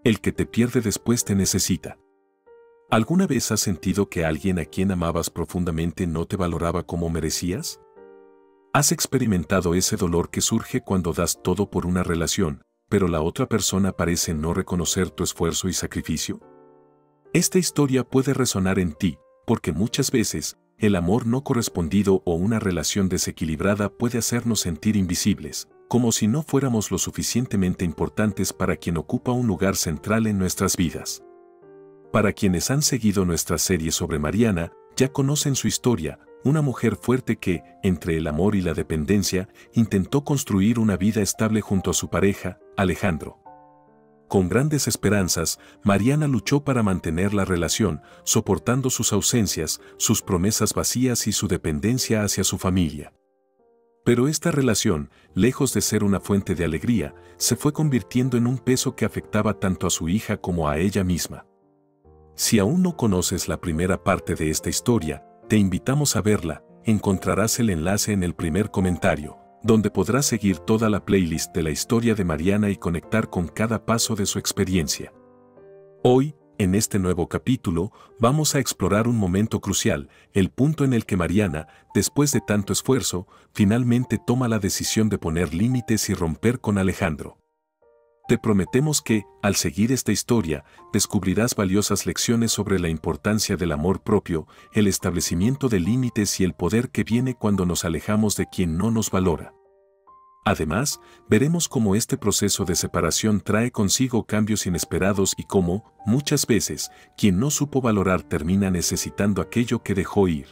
El que te pierde después te necesita. ¿Alguna vez has sentido que alguien a quien amabas profundamente no te valoraba como merecías? ¿Has experimentado ese dolor que surge cuando das todo por una relación, pero la otra persona parece no reconocer tu esfuerzo y sacrificio? Esta historia puede resonar en ti, porque muchas veces, el amor no correspondido o una relación desequilibrada puede hacernos sentir invisibles, como si no fuéramos lo suficientemente importantes para quien ocupa un lugar central en nuestras vidas. Para quienes han seguido nuestra serie sobre Mariana, ya conocen su historia, una mujer fuerte que, entre el amor y la dependencia, intentó construir una vida estable junto a su pareja, Alejandro. Con grandes esperanzas, Mariana luchó para mantener la relación, soportando sus ausencias, sus promesas vacías y su dependencia hacia su familia. Pero esta relación, lejos de ser una fuente de alegría, se fue convirtiendo en un peso que afectaba tanto a su hija como a ella misma. Si aún no conoces la primera parte de esta historia, te invitamos a verla. Encontrarás el enlace en el primer comentario, donde podrás seguir toda la playlist de la historia de Mariana y conectar con cada paso de su experiencia. Hoy, en este nuevo capítulo, vamos a explorar un momento crucial, el punto en el que Mariana, después de tanto esfuerzo, finalmente toma la decisión de poner límites y romper con Alejandro. Te prometemos que, al seguir esta historia, descubrirás valiosas lecciones sobre la importancia del amor propio, el establecimiento de límites y el poder que viene cuando nos alejamos de quien no nos valora. Además, veremos cómo este proceso de separación trae consigo cambios inesperados y cómo, muchas veces, quien no supo valorar termina necesitando aquello que dejó ir.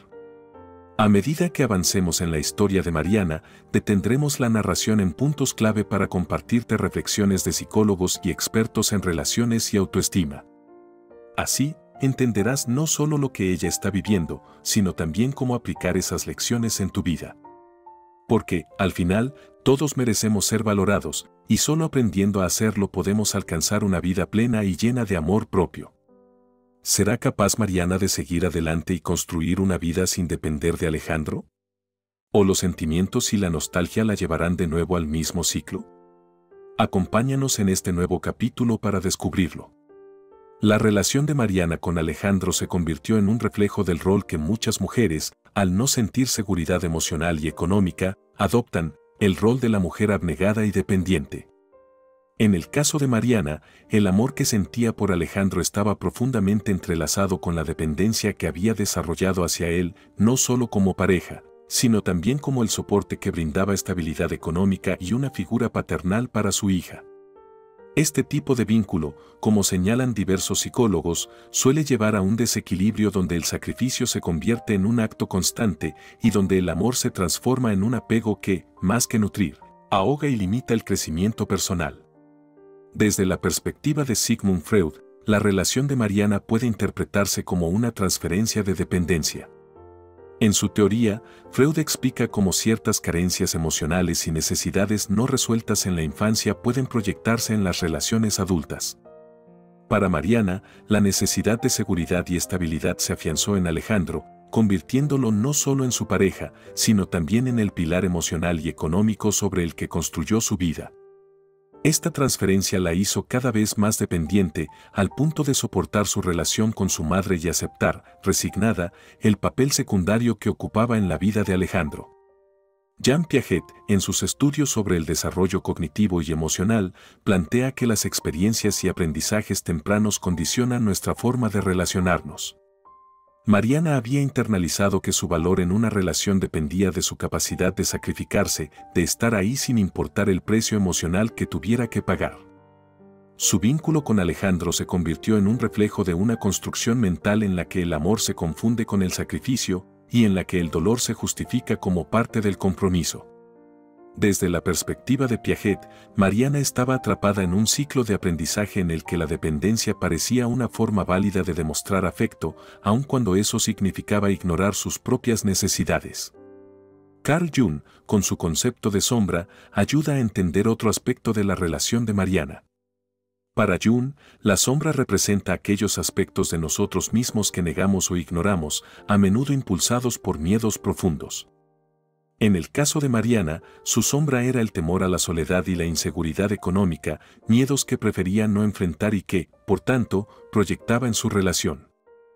A medida que avancemos en la historia de Mariana, detendremos la narración en puntos clave para compartirte reflexiones de psicólogos y expertos en relaciones y autoestima. Así, entenderás no solo lo que ella está viviendo, sino también cómo aplicar esas lecciones en tu vida. Porque, al final, todos merecemos ser valorados, y solo aprendiendo a hacerlo podemos alcanzar una vida plena y llena de amor propio. ¿Será capaz Mariana de seguir adelante y construir una vida sin depender de Alejandro? ¿O los sentimientos y la nostalgia la llevarán de nuevo al mismo ciclo? Acompáñanos en este nuevo capítulo para descubrirlo. La relación de Mariana con Alejandro se convirtió en un reflejo del rol que muchas mujeres, al no sentir seguridad emocional y económica, adoptan, el rol de la mujer abnegada y dependiente. En el caso de Mariana, el amor que sentía por Alejandro estaba profundamente entrelazado con la dependencia que había desarrollado hacia él, no solo como pareja, sino también como el soporte que brindaba estabilidad económica y una figura paternal para su hija. Este tipo de vínculo, como señalan diversos psicólogos, suele llevar a un desequilibrio donde el sacrificio se convierte en un acto constante y donde el amor se transforma en un apego que, más que nutrir, ahoga y limita el crecimiento personal. Desde la perspectiva de Sigmund Freud, la relación de Mariana puede interpretarse como una transferencia de dependencia. En su teoría, Freud explica cómo ciertas carencias emocionales y necesidades no resueltas en la infancia pueden proyectarse en las relaciones adultas. Para Mariana, la necesidad de seguridad y estabilidad se afianzó en Alejandro, convirtiéndolo no solo en su pareja, sino también en el pilar emocional y económico sobre el que construyó su vida. Esta transferencia la hizo cada vez más dependiente, al punto de soportar su relación con su madre y aceptar, resignada, el papel secundario que ocupaba en la vida de Alejandro. Jean Piaget, en sus estudios sobre el desarrollo cognitivo y emocional, plantea que las experiencias y aprendizajes tempranos condicionan nuestra forma de relacionarnos. Mariana había internalizado que su valor en una relación dependía de su capacidad de sacrificarse, de estar ahí sin importar el precio emocional que tuviera que pagar. Su vínculo con Alejandro se convirtió en un reflejo de una construcción mental en la que el amor se confunde con el sacrificio y en la que el dolor se justifica como parte del compromiso. Desde la perspectiva de Piaget, Mariana estaba atrapada en un ciclo de aprendizaje en el que la dependencia parecía una forma válida de demostrar afecto, aun cuando eso significaba ignorar sus propias necesidades. Carl Jung, con su concepto de sombra, ayuda a entender otro aspecto de la relación de Mariana. Para Jung, la sombra representa aquellos aspectos de nosotros mismos que negamos o ignoramos, a menudo impulsados por miedos profundos. En el caso de Mariana, su sombra era el temor a la soledad y la inseguridad económica, miedos que prefería no enfrentar y que, por tanto, proyectaba en su relación.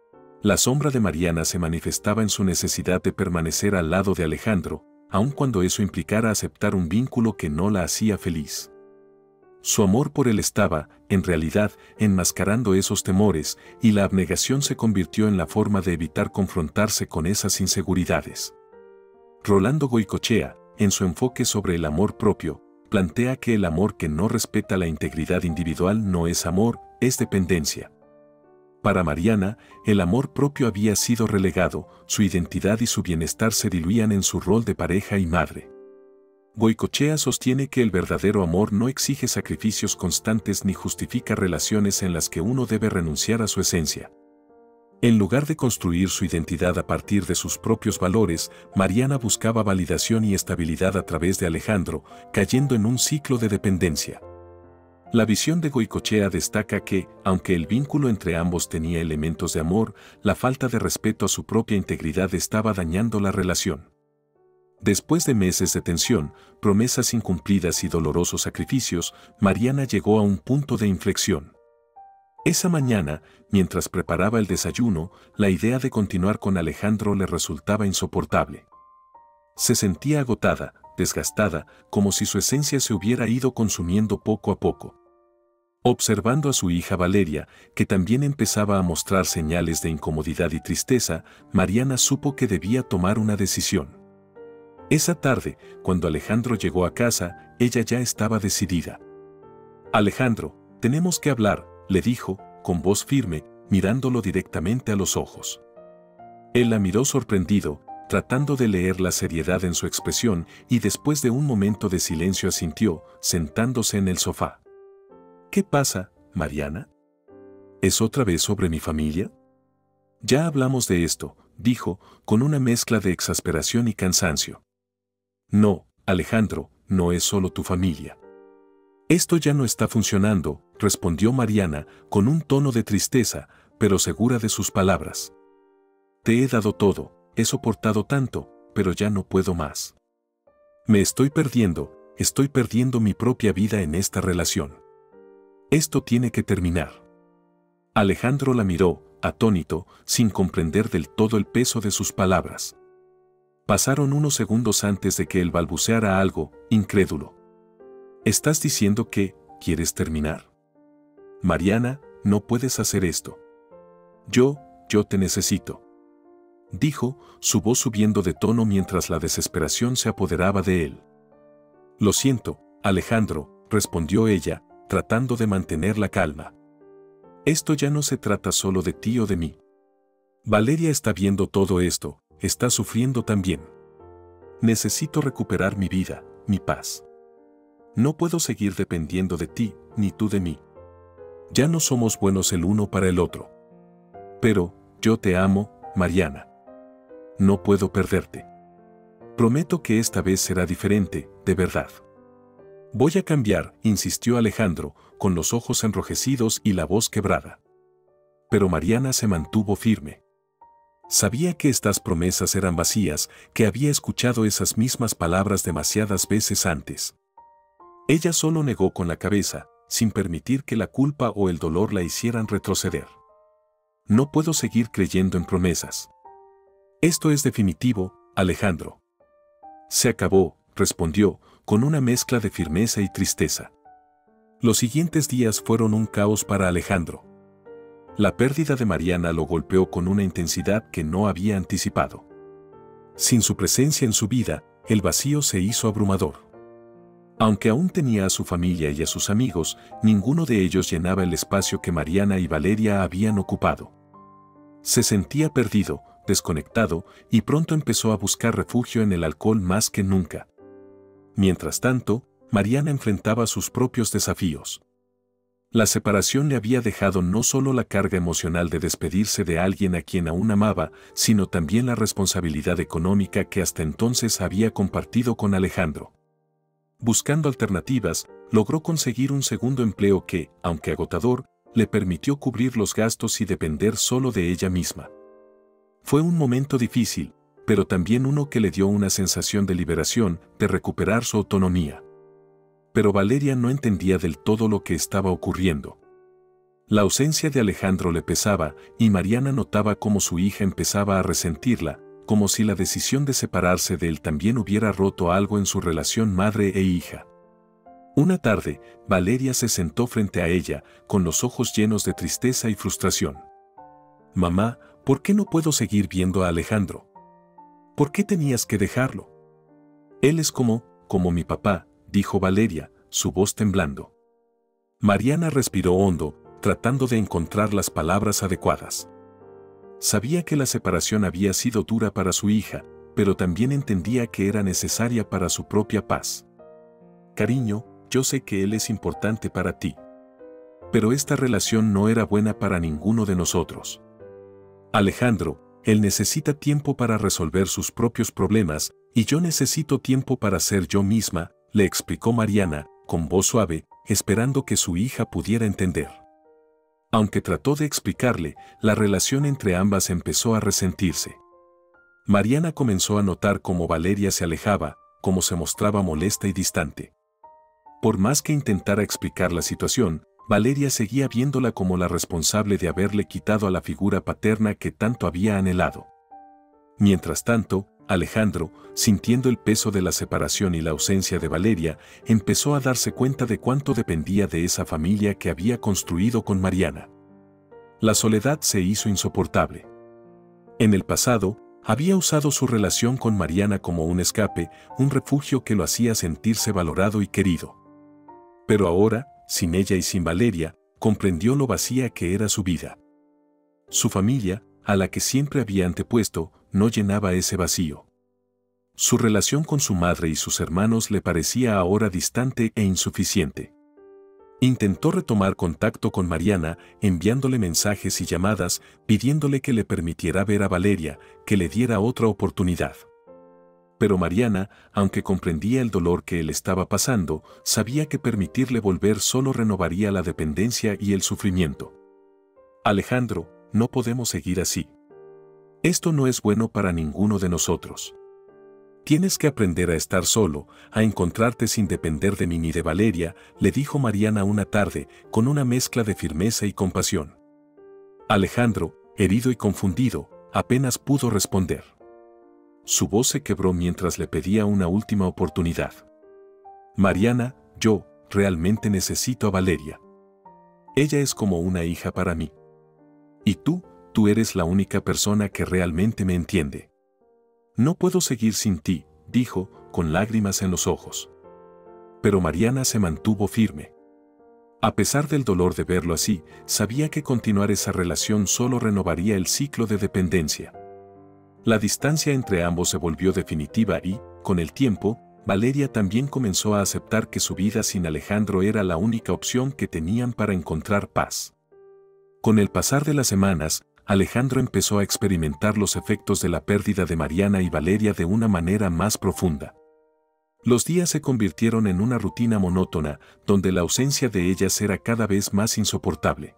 La sombra de Mariana se manifestaba en su necesidad de permanecer al lado de Alejandro, aun cuando eso implicara aceptar un vínculo que no la hacía feliz. Su amor por él estaba, en realidad, enmascarando esos temores, y la abnegación se convirtió en la forma de evitar confrontarse con esas inseguridades. Rolando Goycochea, en su enfoque sobre el amor propio, plantea que el amor que no respeta la integridad individual no es amor, es dependencia. Para Mariana, el amor propio había sido relegado, su identidad y su bienestar se diluían en su rol de pareja y madre. Goycochea sostiene que el verdadero amor no exige sacrificios constantes ni justifica relaciones en las que uno debe renunciar a su esencia. En lugar de construir su identidad a partir de sus propios valores, Mariana buscaba validación y estabilidad a través de Alejandro, cayendo en un ciclo de dependencia. La visión de Goycochea destaca que, aunque el vínculo entre ambos tenía elementos de amor, la falta de respeto a su propia integridad estaba dañando la relación. Después de meses de tensión, promesas incumplidas y dolorosos sacrificios, Mariana llegó a un punto de inflexión. Esa mañana, mientras preparaba el desayuno, la idea de continuar con Alejandro le resultaba insoportable. Se sentía agotada, desgastada, como si su esencia se hubiera ido consumiendo poco a poco. Observando a su hija Valeria, que también empezaba a mostrar señales de incomodidad y tristeza, Mariana supo que debía tomar una decisión. Esa tarde, cuando Alejandro llegó a casa, ella ya estaba decidida. «Alejandro, tenemos que hablar», le dijo, con voz firme, mirándolo directamente a los ojos. Él la miró sorprendido, tratando de leer la seriedad en su expresión, y después de un momento de silencio asintió, sentándose en el sofá. «¿Qué pasa, Mariana? ¿Es otra vez sobre mi familia?» «Ya hablamos de esto», dijo, con una mezcla de exasperación y cansancio. «No, Alejandro, no es solo tu familia. Esto ya no está funcionando», respondió Mariana, con un tono de tristeza, pero segura de sus palabras. «Te he dado todo, he soportado tanto, pero ya no puedo más. Me estoy perdiendo mi propia vida en esta relación. Esto tiene que terminar». Alejandro la miró, atónito, sin comprender del todo el peso de sus palabras. Pasaron unos segundos antes de que él balbuceara algo, incrédulo. «¿Estás diciendo que quieres terminar? Mariana, no puedes hacer esto. Yo te necesito», dijo, su voz subiendo de tono mientras la desesperación se apoderaba de él. «Lo siento, Alejandro», respondió ella, tratando de mantener la calma. «Esto ya no se trata solo de ti o de mí. Valeria está viendo todo esto, está sufriendo también. Necesito recuperar mi vida, mi paz. No puedo seguir dependiendo de ti, ni tú de mí. Ya no somos buenos el uno para el otro. Pero, yo te amo, Mariana. No puedo perderte. Prometo que esta vez será diferente, de verdad». «Voy a cambiar», insistió Alejandro, con los ojos enrojecidos y la voz quebrada. Pero Mariana se mantuvo firme. Sabía que estas promesas eran vacías, que había escuchado esas mismas palabras demasiadas veces antes. Ella solo negó con la cabeza, sin permitir que la culpa o el dolor la hicieran retroceder. «No puedo seguir creyendo en promesas. Esto es definitivo, Alejandro». «Se acabó», respondió, con una mezcla de firmeza y tristeza. Los siguientes días fueron un caos para Alejandro. La pérdida de Mariana lo golpeó con una intensidad que no había anticipado. Sin su presencia en su vida, el vacío se hizo abrumador. Aunque aún tenía a su familia y a sus amigos, ninguno de ellos llenaba el espacio que Mariana y Valeria habían ocupado. Se sentía perdido, desconectado, y pronto empezó a buscar refugio en el alcohol más que nunca. Mientras tanto, Mariana enfrentaba sus propios desafíos. La separación le había dejado no solo la carga emocional de despedirse de alguien a quien aún amaba, sino también la responsabilidad económica que hasta entonces había compartido con Alejandro. Buscando alternativas, logró conseguir un segundo empleo que, aunque agotador, le permitió cubrir los gastos y depender solo de ella misma. Fue un momento difícil, pero también uno que le dio una sensación de liberación, de recuperar su autonomía. Pero Valeria no entendía del todo lo que estaba ocurriendo. La ausencia de Alejandro le pesaba y Mariana notaba cómo su hija empezaba a resentirla, como si la decisión de separarse de él también hubiera roto algo en su relación madre e hija. Una tarde, Valeria se sentó frente a ella, con los ojos llenos de tristeza y frustración. «Mamá, ¿por qué no puedo seguir viendo a Alejandro? ¿Por qué tenías que dejarlo? Él es como mi papá», dijo Valeria, su voz temblando. Mariana respiró hondo, tratando de encontrar las palabras adecuadas. Sabía que la separación había sido dura para su hija, pero también entendía que era necesaria para su propia paz. «Cariño, yo sé que él es importante para ti. Pero esta relación no era buena para ninguno de nosotros. Alejandro, él necesita tiempo para resolver sus propios problemas, y yo necesito tiempo para ser yo misma», le explicó Mariana, con voz suave, esperando que su hija pudiera entender. Aunque trató de explicarle, la relación entre ambas empezó a resentirse. Mariana comenzó a notar cómo Valeria se alejaba, cómo se mostraba molesta y distante. Por más que intentara explicar la situación, Valeria seguía viéndola como la responsable de haberle quitado a la figura paterna que tanto había anhelado. Mientras tanto, Alejandro, sintiendo el peso de la separación y la ausencia de Valeria, empezó a darse cuenta de cuánto dependía de esa familia que había construido con Mariana. La soledad se hizo insoportable. En el pasado, había usado su relación con Mariana como un escape, un refugio que lo hacía sentirse valorado y querido. Pero ahora, sin ella y sin Valeria, comprendió lo vacía que era su vida. Su familia, a la que siempre había antepuesto, no llenaba ese vacío. Su relación con su madre y sus hermanos le parecía ahora distante e insuficiente. Intentó retomar contacto con Mariana, enviándole mensajes y llamadas, pidiéndole que le permitiera ver a Valeria, que le diera otra oportunidad. Pero Mariana, aunque comprendía el dolor que él estaba pasando, sabía que permitirle volver solo renovaría la dependencia y el sufrimiento. «Alejandro, no podemos seguir así. Esto no es bueno para ninguno de nosotros. Tienes que aprender a estar solo, a encontrarte sin depender de mí ni de Valeria», le dijo Mariana una tarde, con una mezcla de firmeza y compasión. Alejandro, herido y confundido, apenas pudo responder. Su voz se quebró mientras le pedía una última oportunidad. «Mariana, yo realmente necesito a Valeria. Ella es como una hija para mí. Y tú eres la única persona que realmente me entiende. No puedo seguir sin ti», dijo, con lágrimas en los ojos. Pero Mariana se mantuvo firme. A pesar del dolor de verlo así, sabía que continuar esa relación solo renovaría el ciclo de dependencia. La distancia entre ambos se volvió definitiva y, con el tiempo, Valeria también comenzó a aceptar que su vida sin Alejandro era la única opción que tenían para encontrar paz. Con el pasar de las semanas, Alejandro empezó a experimentar los efectos de la pérdida de Mariana y Valeria de una manera más profunda. Los días se convirtieron en una rutina monótona, donde la ausencia de ellas era cada vez más insoportable.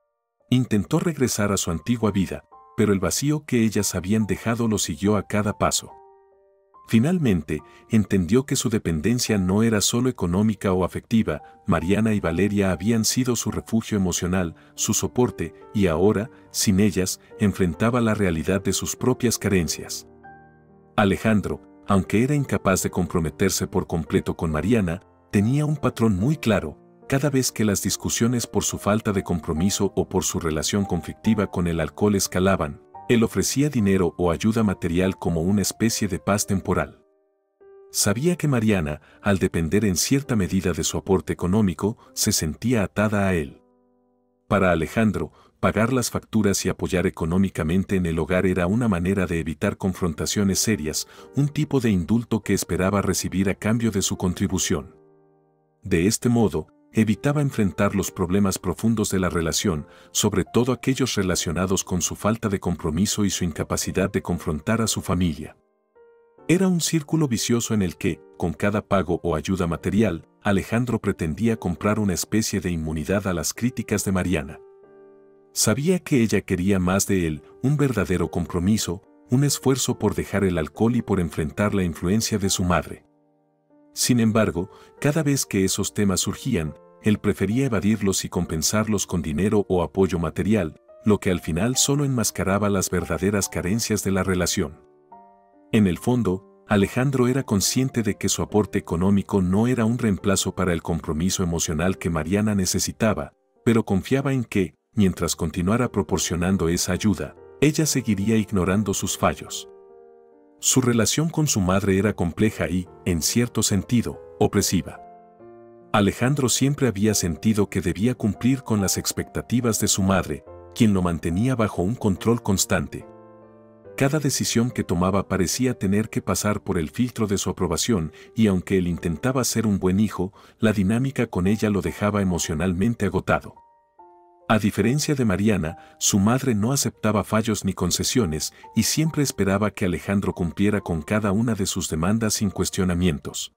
Intentó regresar a su antigua vida, pero el vacío que ellas habían dejado lo siguió a cada paso. Finalmente, entendió que su dependencia no era solo económica o afectiva. Mariana y Valeria habían sido su refugio emocional, su soporte, y ahora, sin ellas, enfrentaba la realidad de sus propias carencias. Alejandro, aunque era incapaz de comprometerse por completo con Mariana, tenía un patrón muy claro. Cada vez que las discusiones por su falta de compromiso o por su relación conflictiva con el alcohol escalaban, él ofrecía dinero o ayuda material como una especie de paz temporal. Sabía que Mariana, al depender en cierta medida de su aporte económico, se sentía atada a él. Para Alejandro, pagar las facturas y apoyar económicamente en el hogar era una manera de evitar confrontaciones serias, un tipo de indulto que esperaba recibir a cambio de su contribución. De este modo, evitaba enfrentar los problemas profundos de la relación, sobre todo aquellos relacionados con su falta de compromiso y su incapacidad de confrontar a su familia. Era un círculo vicioso en el que, con cada pago o ayuda material, Alejandro pretendía comprar una especie de inmunidad a las críticas de Mariana. Sabía que ella quería más de él, un verdadero compromiso, un esfuerzo por dejar el alcohol y por enfrentar la influencia de su madre. Sin embargo, cada vez que esos temas surgían, él prefería evadirlos y compensarlos con dinero o apoyo material, lo que al final solo enmascaraba las verdaderas carencias de la relación. En el fondo, Alejandro era consciente de que su aporte económico no era un reemplazo para el compromiso emocional que Mariana necesitaba, pero confiaba en que, mientras continuara proporcionando esa ayuda, ella seguiría ignorando sus fallos. Su relación con su madre era compleja y, en cierto sentido, opresiva. Alejandro siempre había sentido que debía cumplir con las expectativas de su madre, quien lo mantenía bajo un control constante. Cada decisión que tomaba parecía tener que pasar por el filtro de su aprobación, y aunque él intentaba ser un buen hijo, la dinámica con ella lo dejaba emocionalmente agotado. A diferencia de Mariana, su madre no aceptaba fallos ni concesiones y siempre esperaba que Alejandro cumpliera con cada una de sus demandas sin cuestionamientos.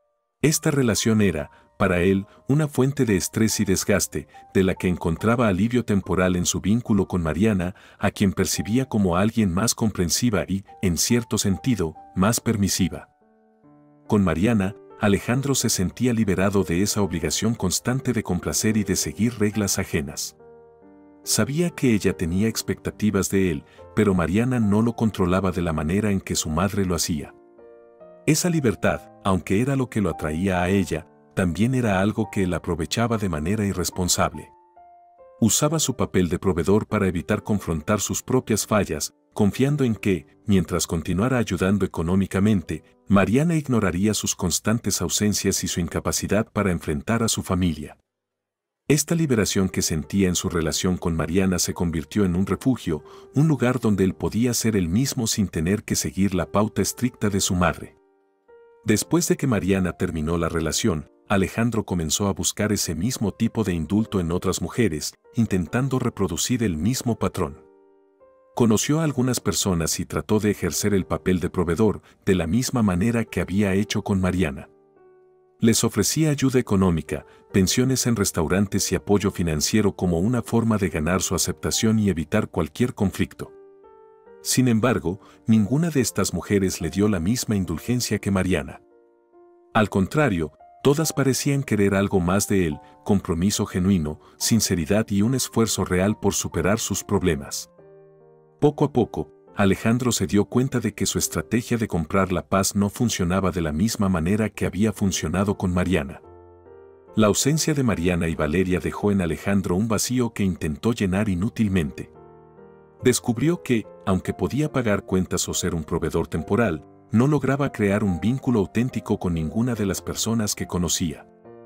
Esta relación era, para él, una fuente de estrés y desgaste, de la que encontraba alivio temporal en su vínculo con Mariana, a quien percibía como alguien más comprensiva y, en cierto sentido, más permisiva. Con Mariana, Alejandro se sentía liberado de esa obligación constante de complacer y de seguir reglas ajenas. Sabía que ella tenía expectativas de él, pero Mariana no lo controlaba de la manera en que su madre lo hacía. Esa libertad, aunque era lo que lo atraía a ella, también era algo que él aprovechaba de manera irresponsable. Usaba su papel de proveedor para evitar confrontar sus propias fallas, confiando en que, mientras continuara ayudando económicamente, Mariana ignoraría sus constantes ausencias y su incapacidad para enfrentar a su familia. Esta liberación que sentía en su relación con Mariana se convirtió en un refugio, un lugar donde él podía ser él mismo sin tener que seguir la pauta estricta de su madre. Después de que Mariana terminó la relación, Alejandro comenzó a buscar ese mismo tipo de indulto en otras mujeres, intentando reproducir el mismo patrón. Conoció a algunas personas y trató de ejercer el papel de proveedor de la misma manera que había hecho con Mariana. Les ofrecía ayuda económica, pensiones en restaurantes y apoyo financiero como una forma de ganar su aceptación y evitar cualquier conflicto. Sin embargo, ninguna de estas mujeres le dio la misma indulgencia que Mariana. Al contrario, todas parecían querer algo más de él, compromiso genuino, sinceridad y un esfuerzo real por superar sus problemas. Poco a poco, Alejandro se dio cuenta de que su estrategia de comprar la paz no funcionaba de la misma manera que había funcionado con Mariana. La ausencia de Mariana y Valeria dejó en Alejandro un vacío que intentó llenar inútilmente. Descubrió que, aunque podía pagar cuentas o ser un proveedor temporal, no lograba crear un vínculo auténtico con ninguna de las personas que conocía.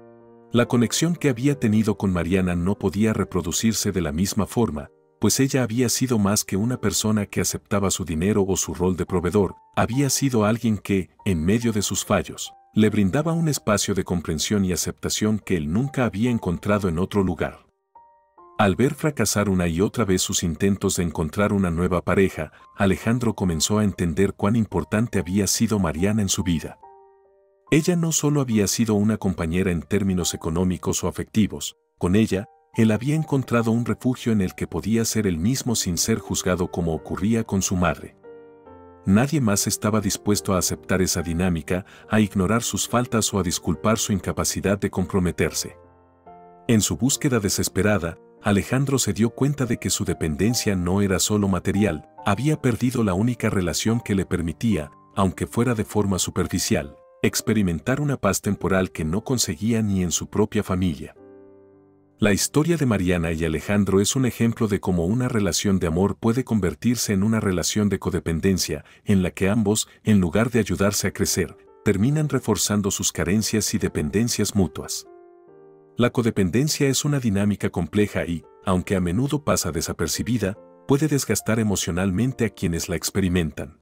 La conexión que había tenido con Mariana no podía reproducirse de la misma forma, pues ella había sido más que una persona que aceptaba su dinero o su rol de proveedor, había sido alguien que, en medio de sus fallos, le brindaba un espacio de comprensión y aceptación que él nunca había encontrado en otro lugar. Al ver fracasar una y otra vez sus intentos de encontrar una nueva pareja, Alejandro comenzó a entender cuán importante había sido Mariana en su vida. Ella no solo había sido una compañera en términos económicos o afectivos, con ella, él había encontrado un refugio en el que podía ser él mismo sin ser juzgado como ocurría con su madre. Nadie más estaba dispuesto a aceptar esa dinámica, a ignorar sus faltas o a disculpar su incapacidad de comprometerse. En su búsqueda desesperada, Alejandro se dio cuenta de que su dependencia no era solo material, había perdido la única relación que le permitía, aunque fuera de forma superficial, experimentar una paz temporal que no conseguía ni en su propia familia. La historia de Mariana y Alejandro es un ejemplo de cómo una relación de amor puede convertirse en una relación de codependencia, en la que ambos, en lugar de ayudarse a crecer, terminan reforzando sus carencias y dependencias mutuas. La codependencia es una dinámica compleja y, aunque a menudo pasa desapercibida, puede desgastar emocionalmente a quienes la experimentan.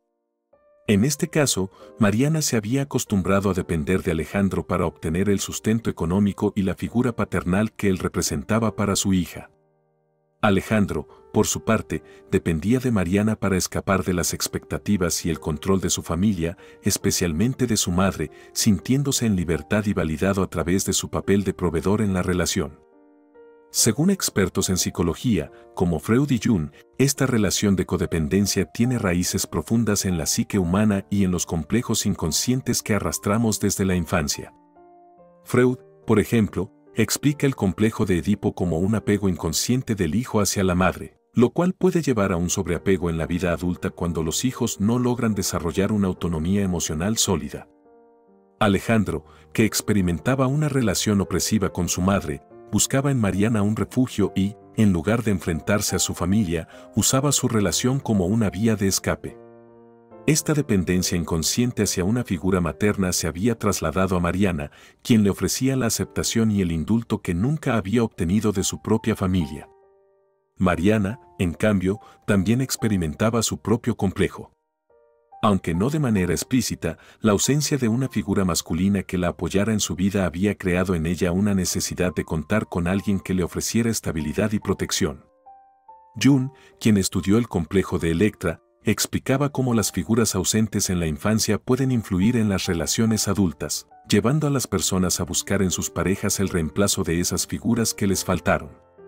En este caso, Mariana se había acostumbrado a depender de Alejandro para obtener el sustento económico y la figura paternal que él representaba para su hija. Alejandro, por su parte, dependía de Mariana para escapar de las expectativas y el control de su familia, especialmente de su madre, sintiéndose en libertad y validado a través de su papel de proveedor en la relación. Según expertos en psicología, como Freud y Jung, esta relación de codependencia tiene raíces profundas en la psique humana y en los complejos inconscientes que arrastramos desde la infancia. Freud, por ejemplo, explica el complejo de Edipo como un apego inconsciente del hijo hacia la madre, lo cual puede llevar a un sobreapego en la vida adulta cuando los hijos no logran desarrollar una autonomía emocional sólida. Alejandro, que experimentaba una relación opresiva con su madre, buscaba en Mariana un refugio y, en lugar de enfrentarse a su familia, usaba su relación como una vía de escape. Esta dependencia inconsciente hacia una figura materna se había trasladado a Mariana, quien le ofrecía la aceptación y el indulto que nunca había obtenido de su propia familia. Mariana, en cambio, también experimentaba su propio complejo. Aunque no de manera explícita, la ausencia de una figura masculina que la apoyara en su vida había creado en ella una necesidad de contar con alguien que le ofreciera estabilidad y protección. Jung, quien estudió el complejo de Electra, explicaba cómo las figuras ausentes en la infancia pueden influir en las relaciones adultas, llevando a las personas a buscar en sus parejas el reemplazo de esas figuras que les faltaron.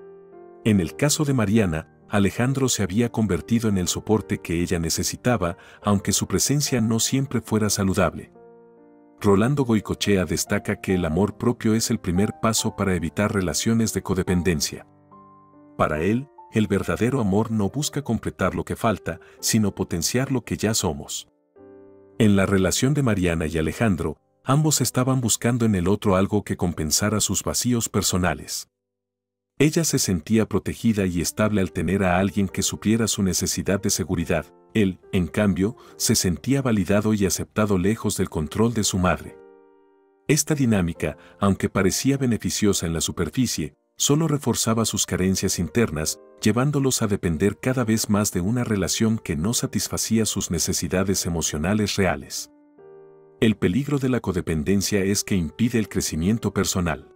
En el caso de Mariana, Alejandro se había convertido en el soporte que ella necesitaba, aunque su presencia no siempre fuera saludable. Rolando Goycochea destaca que el amor propio es el primer paso para evitar relaciones de codependencia. Para él, el verdadero amor no busca completar lo que falta, sino potenciar lo que ya somos. En la relación de Mariana y Alejandro, ambos estaban buscando en el otro algo que compensara sus vacíos personales. Ella se sentía protegida y estable al tener a alguien que supliera su necesidad de seguridad. Él, en cambio, se sentía validado y aceptado lejos del control de su madre. Esta dinámica, aunque parecía beneficiosa en la superficie, solo reforzaba sus carencias internas, llevándolos a depender cada vez más de una relación que no satisfacía sus necesidades emocionales reales. El peligro de la codependencia es que impide el crecimiento personal.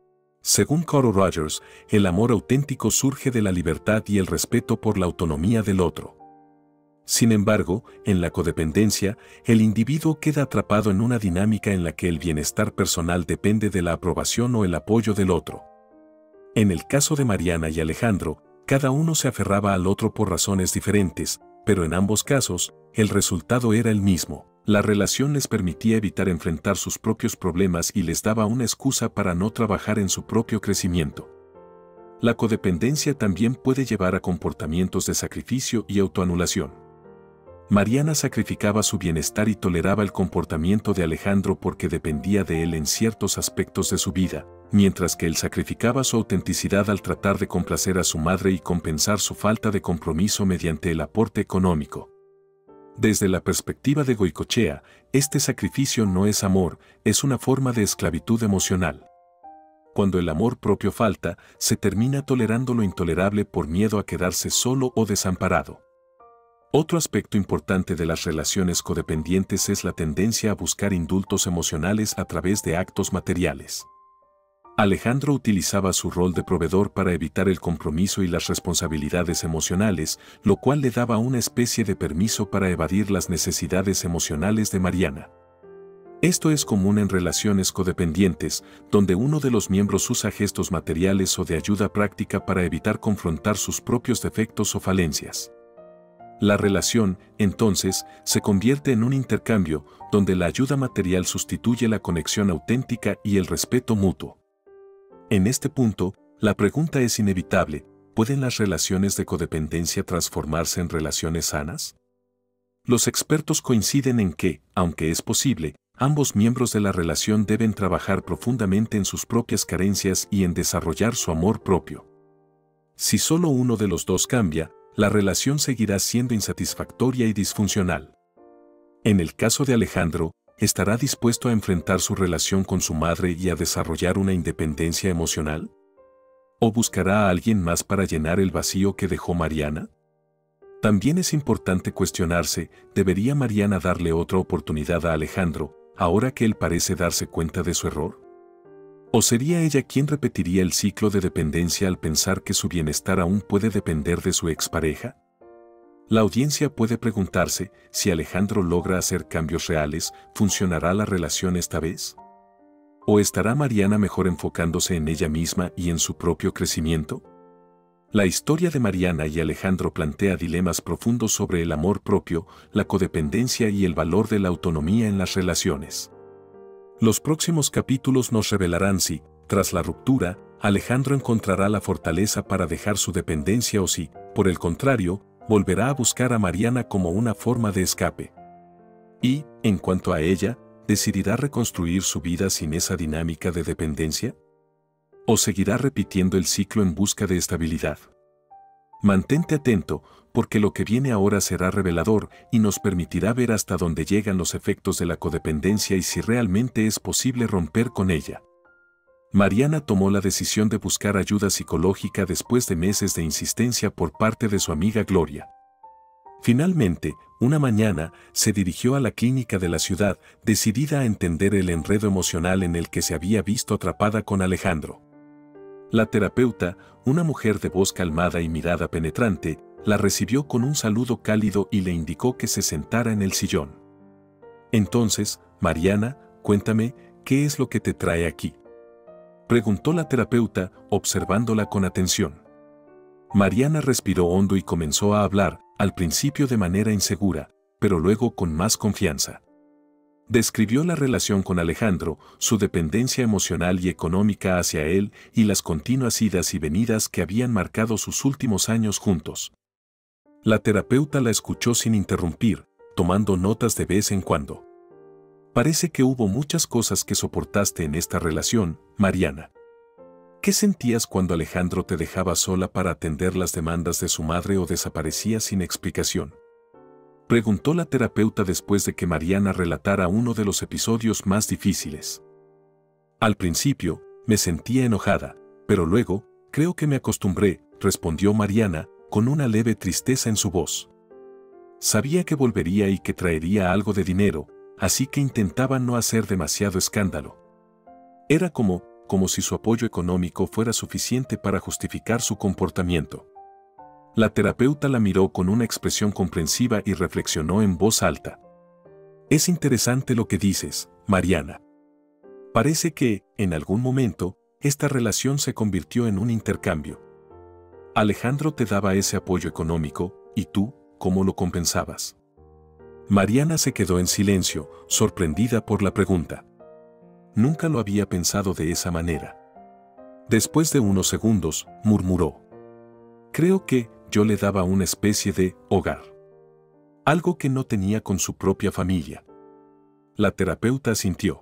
Según Carl Rogers, el amor auténtico surge de la libertad y el respeto por la autonomía del otro. Sin embargo, en la codependencia, el individuo queda atrapado en una dinámica en la que el bienestar personal depende de la aprobación o el apoyo del otro. En el caso de Mariana y Alejandro, cada uno se aferraba al otro por razones diferentes, pero en ambos casos, el resultado era el mismo. La relación les permitía evitar enfrentar sus propios problemas y les daba una excusa para no trabajar en su propio crecimiento. La codependencia también puede llevar a comportamientos de sacrificio y autoanulación. Mariana sacrificaba su bienestar y toleraba el comportamiento de Alejandro porque dependía de él en ciertos aspectos de su vida, mientras que él sacrificaba su autenticidad al tratar de complacer a su madre y compensar su falta de compromiso mediante el aporte económico. Desde la perspectiva de Goycochea, este sacrificio no es amor, es una forma de esclavitud emocional. Cuando el amor propio falta, se termina tolerando lo intolerable por miedo a quedarse solo o desamparado. Otro aspecto importante de las relaciones codependientes es la tendencia a buscar indultos emocionales a través de actos materiales. Alejandro utilizaba su rol de proveedor para evitar el compromiso y las responsabilidades emocionales, lo cual le daba una especie de permiso para evadir las necesidades emocionales de Mariana. Esto es común en relaciones codependientes, donde uno de los miembros usa gestos materiales o de ayuda práctica para evitar confrontar sus propios defectos o falencias. La relación, entonces, se convierte en un intercambio, donde la ayuda material sustituye la conexión auténtica y el respeto mutuo. En este punto, la pregunta es inevitable: ¿pueden las relaciones de codependencia transformarse en relaciones sanas? Los expertos coinciden en que, aunque es posible, ambos miembros de la relación deben trabajar profundamente en sus propias carencias y en desarrollar su amor propio. Si solo uno de los dos cambia, la relación seguirá siendo insatisfactoria y disfuncional. En el caso de Alejandro, ¿estará dispuesto a enfrentar su relación con su madre y a desarrollar una independencia emocional? ¿O buscará a alguien más para llenar el vacío que dejó Mariana? También es importante cuestionarse: ¿debería Mariana darle otra oportunidad a Alejandro, ahora que él parece darse cuenta de su error? ¿O sería ella quien repetiría el ciclo de dependencia al pensar que su bienestar aún puede depender de su expareja? La audiencia puede preguntarse: si Alejandro logra hacer cambios reales, ¿funcionará la relación esta vez? ¿O estará Mariana mejor enfocándose en ella misma y en su propio crecimiento? La historia de Mariana y Alejandro plantea dilemas profundos sobre el amor propio, la codependencia y el valor de la autonomía en las relaciones. Los próximos capítulos nos revelarán si, tras la ruptura, Alejandro encontrará la fortaleza para dejar su dependencia o si, por el contrario, volverá a buscar a Mariana como una forma de escape. Y, en cuanto a ella, ¿decidirá reconstruir su vida sin esa dinámica de dependencia? ¿O seguirá repitiendo el ciclo en busca de estabilidad? Mantente atento, porque lo que viene ahora será revelador y nos permitirá ver hasta dónde llegan los efectos de la codependencia y si realmente es posible romper con ella. Mariana tomó la decisión de buscar ayuda psicológica después de meses de insistencia por parte de su amiga Gloria. Finalmente, una mañana, se dirigió a la clínica de la ciudad, decidida a entender el enredo emocional en el que se había visto atrapada con Alejandro. La terapeuta, una mujer de voz calmada y mirada penetrante, la recibió con un saludo cálido y le indicó que se sentara en el sillón. Entonces, Mariana, cuéntame, ¿qué es lo que te trae aquí?, preguntó la terapeuta, observándola con atención. Mariana respiró hondo y comenzó a hablar, al principio de manera insegura, pero luego con más confianza. Describió la relación con Alejandro, su dependencia emocional y económica hacia él y las continuas idas y venidas que habían marcado sus últimos años juntos. La terapeuta la escuchó sin interrumpir, tomando notas de vez en cuando. Parece que hubo muchas cosas que soportaste en esta relación, Mariana. ¿Qué sentías cuando Alejandro te dejaba sola para atender las demandas de su madre o desaparecía sin explicación?, preguntó la terapeuta después de que Mariana relatara uno de los episodios más difíciles. Al principio, me sentía enojada, pero luego, creo que me acostumbré, respondió Mariana, con una leve tristeza en su voz. Sabía que volvería y que traería algo de dinero, así que intentaba no hacer demasiado escándalo. Era como si su apoyo económico fuera suficiente para justificar su comportamiento. La terapeuta la miró con una expresión comprensiva y reflexionó en voz alta. Es interesante lo que dices, Mariana. Parece que, en algún momento, esta relación se convirtió en un intercambio. Alejandro te daba ese apoyo económico, ¿y tú, cómo lo compensabas? Mariana se quedó en silencio, sorprendida por la pregunta. Nunca lo había pensado de esa manera. Después de unos segundos, murmuró. Creo que yo le daba una especie de hogar. Algo que no tenía con su propia familia. La terapeuta asintió.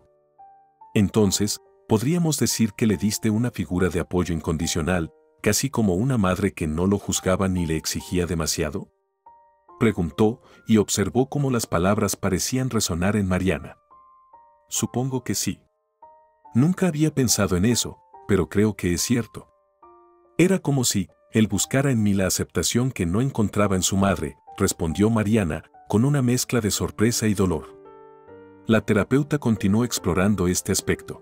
Entonces, podríamos decir que le diste una figura de apoyo incondicional, casi como una madre que no lo juzgaba ni le exigía demasiado. Preguntó y observó cómo las palabras parecían resonar en Mariana. Supongo que sí. Nunca había pensado en eso, pero creo que es cierto. Era como si él buscara en mí la aceptación que no encontraba en su madre, respondió Mariana, con una mezcla de sorpresa y dolor. La terapeuta continuó explorando este aspecto.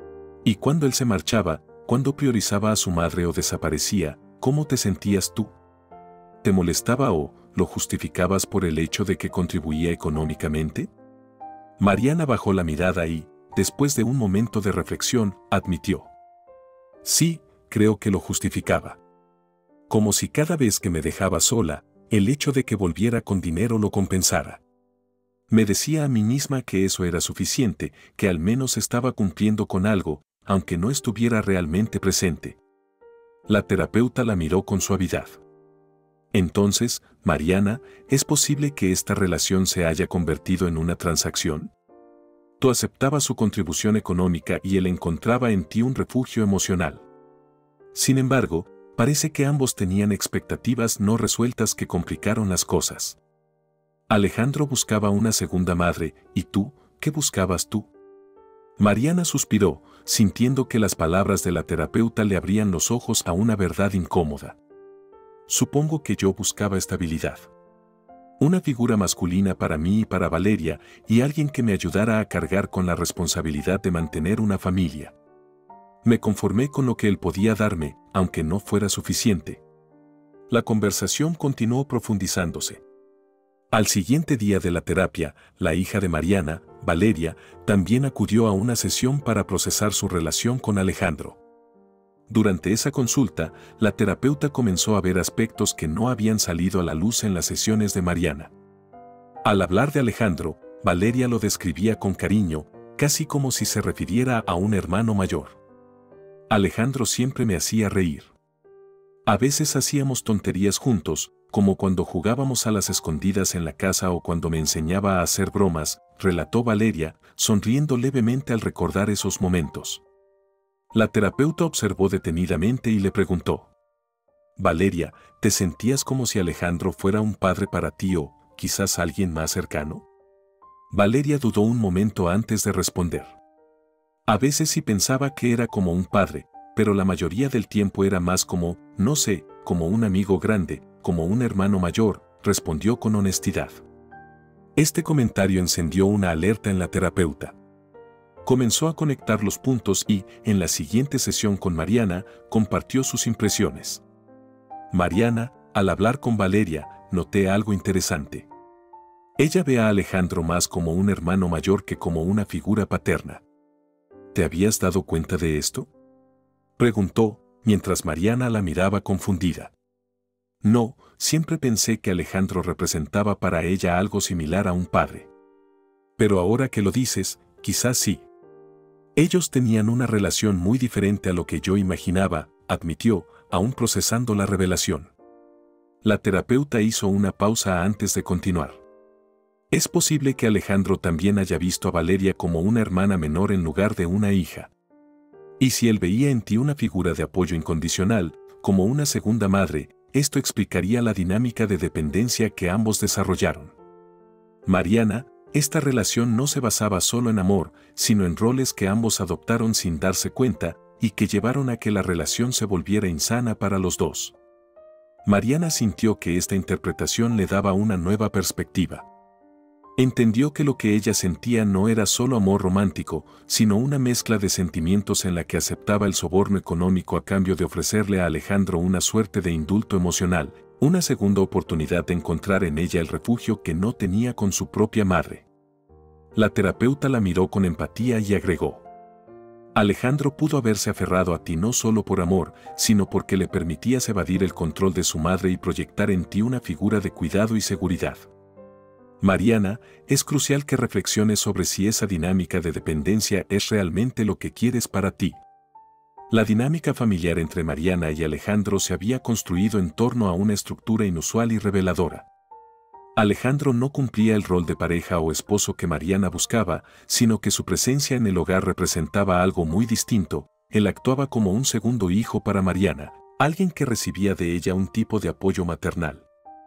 Y cuando él se marchaba, cuando priorizaba a su madre o desaparecía, ¿cómo te sentías tú? ¿Te molestaba o lo justificabas por el hecho de que contribuía económicamente? Mariana bajó la mirada y, después de un momento de reflexión, admitió. Sí, creo que lo justificaba. Como si cada vez que me dejaba sola, el hecho de que volviera con dinero lo compensara. Me decía a mí misma que eso era suficiente, que al menos estaba cumpliendo con algo, aunque no estuviera realmente presente. La terapeuta la miró con suavidad. Entonces, Mariana, ¿es posible que esta relación se haya convertido en una transacción? Tú aceptabas su contribución económica y él encontraba en ti un refugio emocional. Sin embargo, parece que ambos tenían expectativas no resueltas que complicaron las cosas. Alejandro buscaba una segunda madre, ¿y tú, qué buscabas tú? Mariana suspiró, sintiendo que las palabras de la terapeuta le abrían los ojos a una verdad incómoda. Supongo que yo buscaba estabilidad. Una figura masculina para mí y para Valeria, y alguien que me ayudara a cargar con la responsabilidad de mantener una familia. Me conformé con lo que él podía darme, aunque no fuera suficiente. La conversación continuó profundizándose. Al siguiente día de la terapia, la hija de Mariana, Valeria, también acudió a una sesión para procesar su relación con Alejandro. Durante esa consulta, la terapeuta comenzó a ver aspectos que no habían salido a la luz en las sesiones de Mariana. Al hablar de Alejandro, Valeria lo describía con cariño, casi como si se refiriera a un hermano mayor. Alejandro siempre me hacía reír. A veces hacíamos tonterías juntos, como cuando jugábamos a las escondidas en la casa o cuando me enseñaba a hacer bromas, relató Valeria, sonriendo levemente al recordar esos momentos. La terapeuta observó detenidamente y le preguntó: Valeria, ¿te sentías como si Alejandro fuera un padre para ti o, quizás alguien más cercano? Valeria dudó un momento antes de responder. A veces sí pensaba que era como un padre, pero la mayoría del tiempo era más como, no sé, como un amigo grande, como un hermano mayor, respondió con honestidad. Este comentario encendió una alerta en la terapeuta. Comenzó a conectar los puntos y, en la siguiente sesión con Mariana, compartió sus impresiones. Mariana, al hablar con Valeria, noté algo interesante. Ella ve a Alejandro más como un hermano mayor que como una figura paterna. ¿Te habías dado cuenta de esto?, preguntó, mientras Mariana la miraba confundida. No, siempre pensé que Alejandro representaba para ella algo similar a un padre. Pero ahora que lo dices, quizás sí. Ellos tenían una relación muy diferente a lo que yo imaginaba, admitió, aún procesando la revelación. La terapeuta hizo una pausa antes de continuar. Es posible que Alejandro también haya visto a Valeria como una hermana menor en lugar de una hija. Y si él veía en ti una figura de apoyo incondicional, como una segunda madre, esto explicaría la dinámica de dependencia que ambos desarrollaron. Mariana, esta relación no se basaba solo en amor, sino en roles que ambos adoptaron sin darse cuenta y que llevaron a que la relación se volviera insana para los dos. Mariana sintió que esta interpretación le daba una nueva perspectiva. Entendió que lo que ella sentía no era solo amor romántico, sino una mezcla de sentimientos en la que aceptaba el soborno económico a cambio de ofrecerle a Alejandro una suerte de indulto emocional, una segunda oportunidad de encontrar en ella el refugio que no tenía con su propia madre. La terapeuta la miró con empatía y agregó: Alejandro pudo haberse aferrado a ti no solo por amor, sino porque le permitías evadir el control de su madre y proyectar en ti una figura de cuidado y seguridad. Mariana, es crucial que reflexiones sobre si esa dinámica de dependencia es realmente lo que quieres para ti. La dinámica familiar entre Mariana y Alejandro se había construido en torno a una estructura inusual y reveladora. Alejandro no cumplía el rol de pareja o esposo que Mariana buscaba, sino que su presencia en el hogar representaba algo muy distinto. Él actuaba como un segundo hijo para Mariana, alguien que recibía de ella un tipo de apoyo maternal.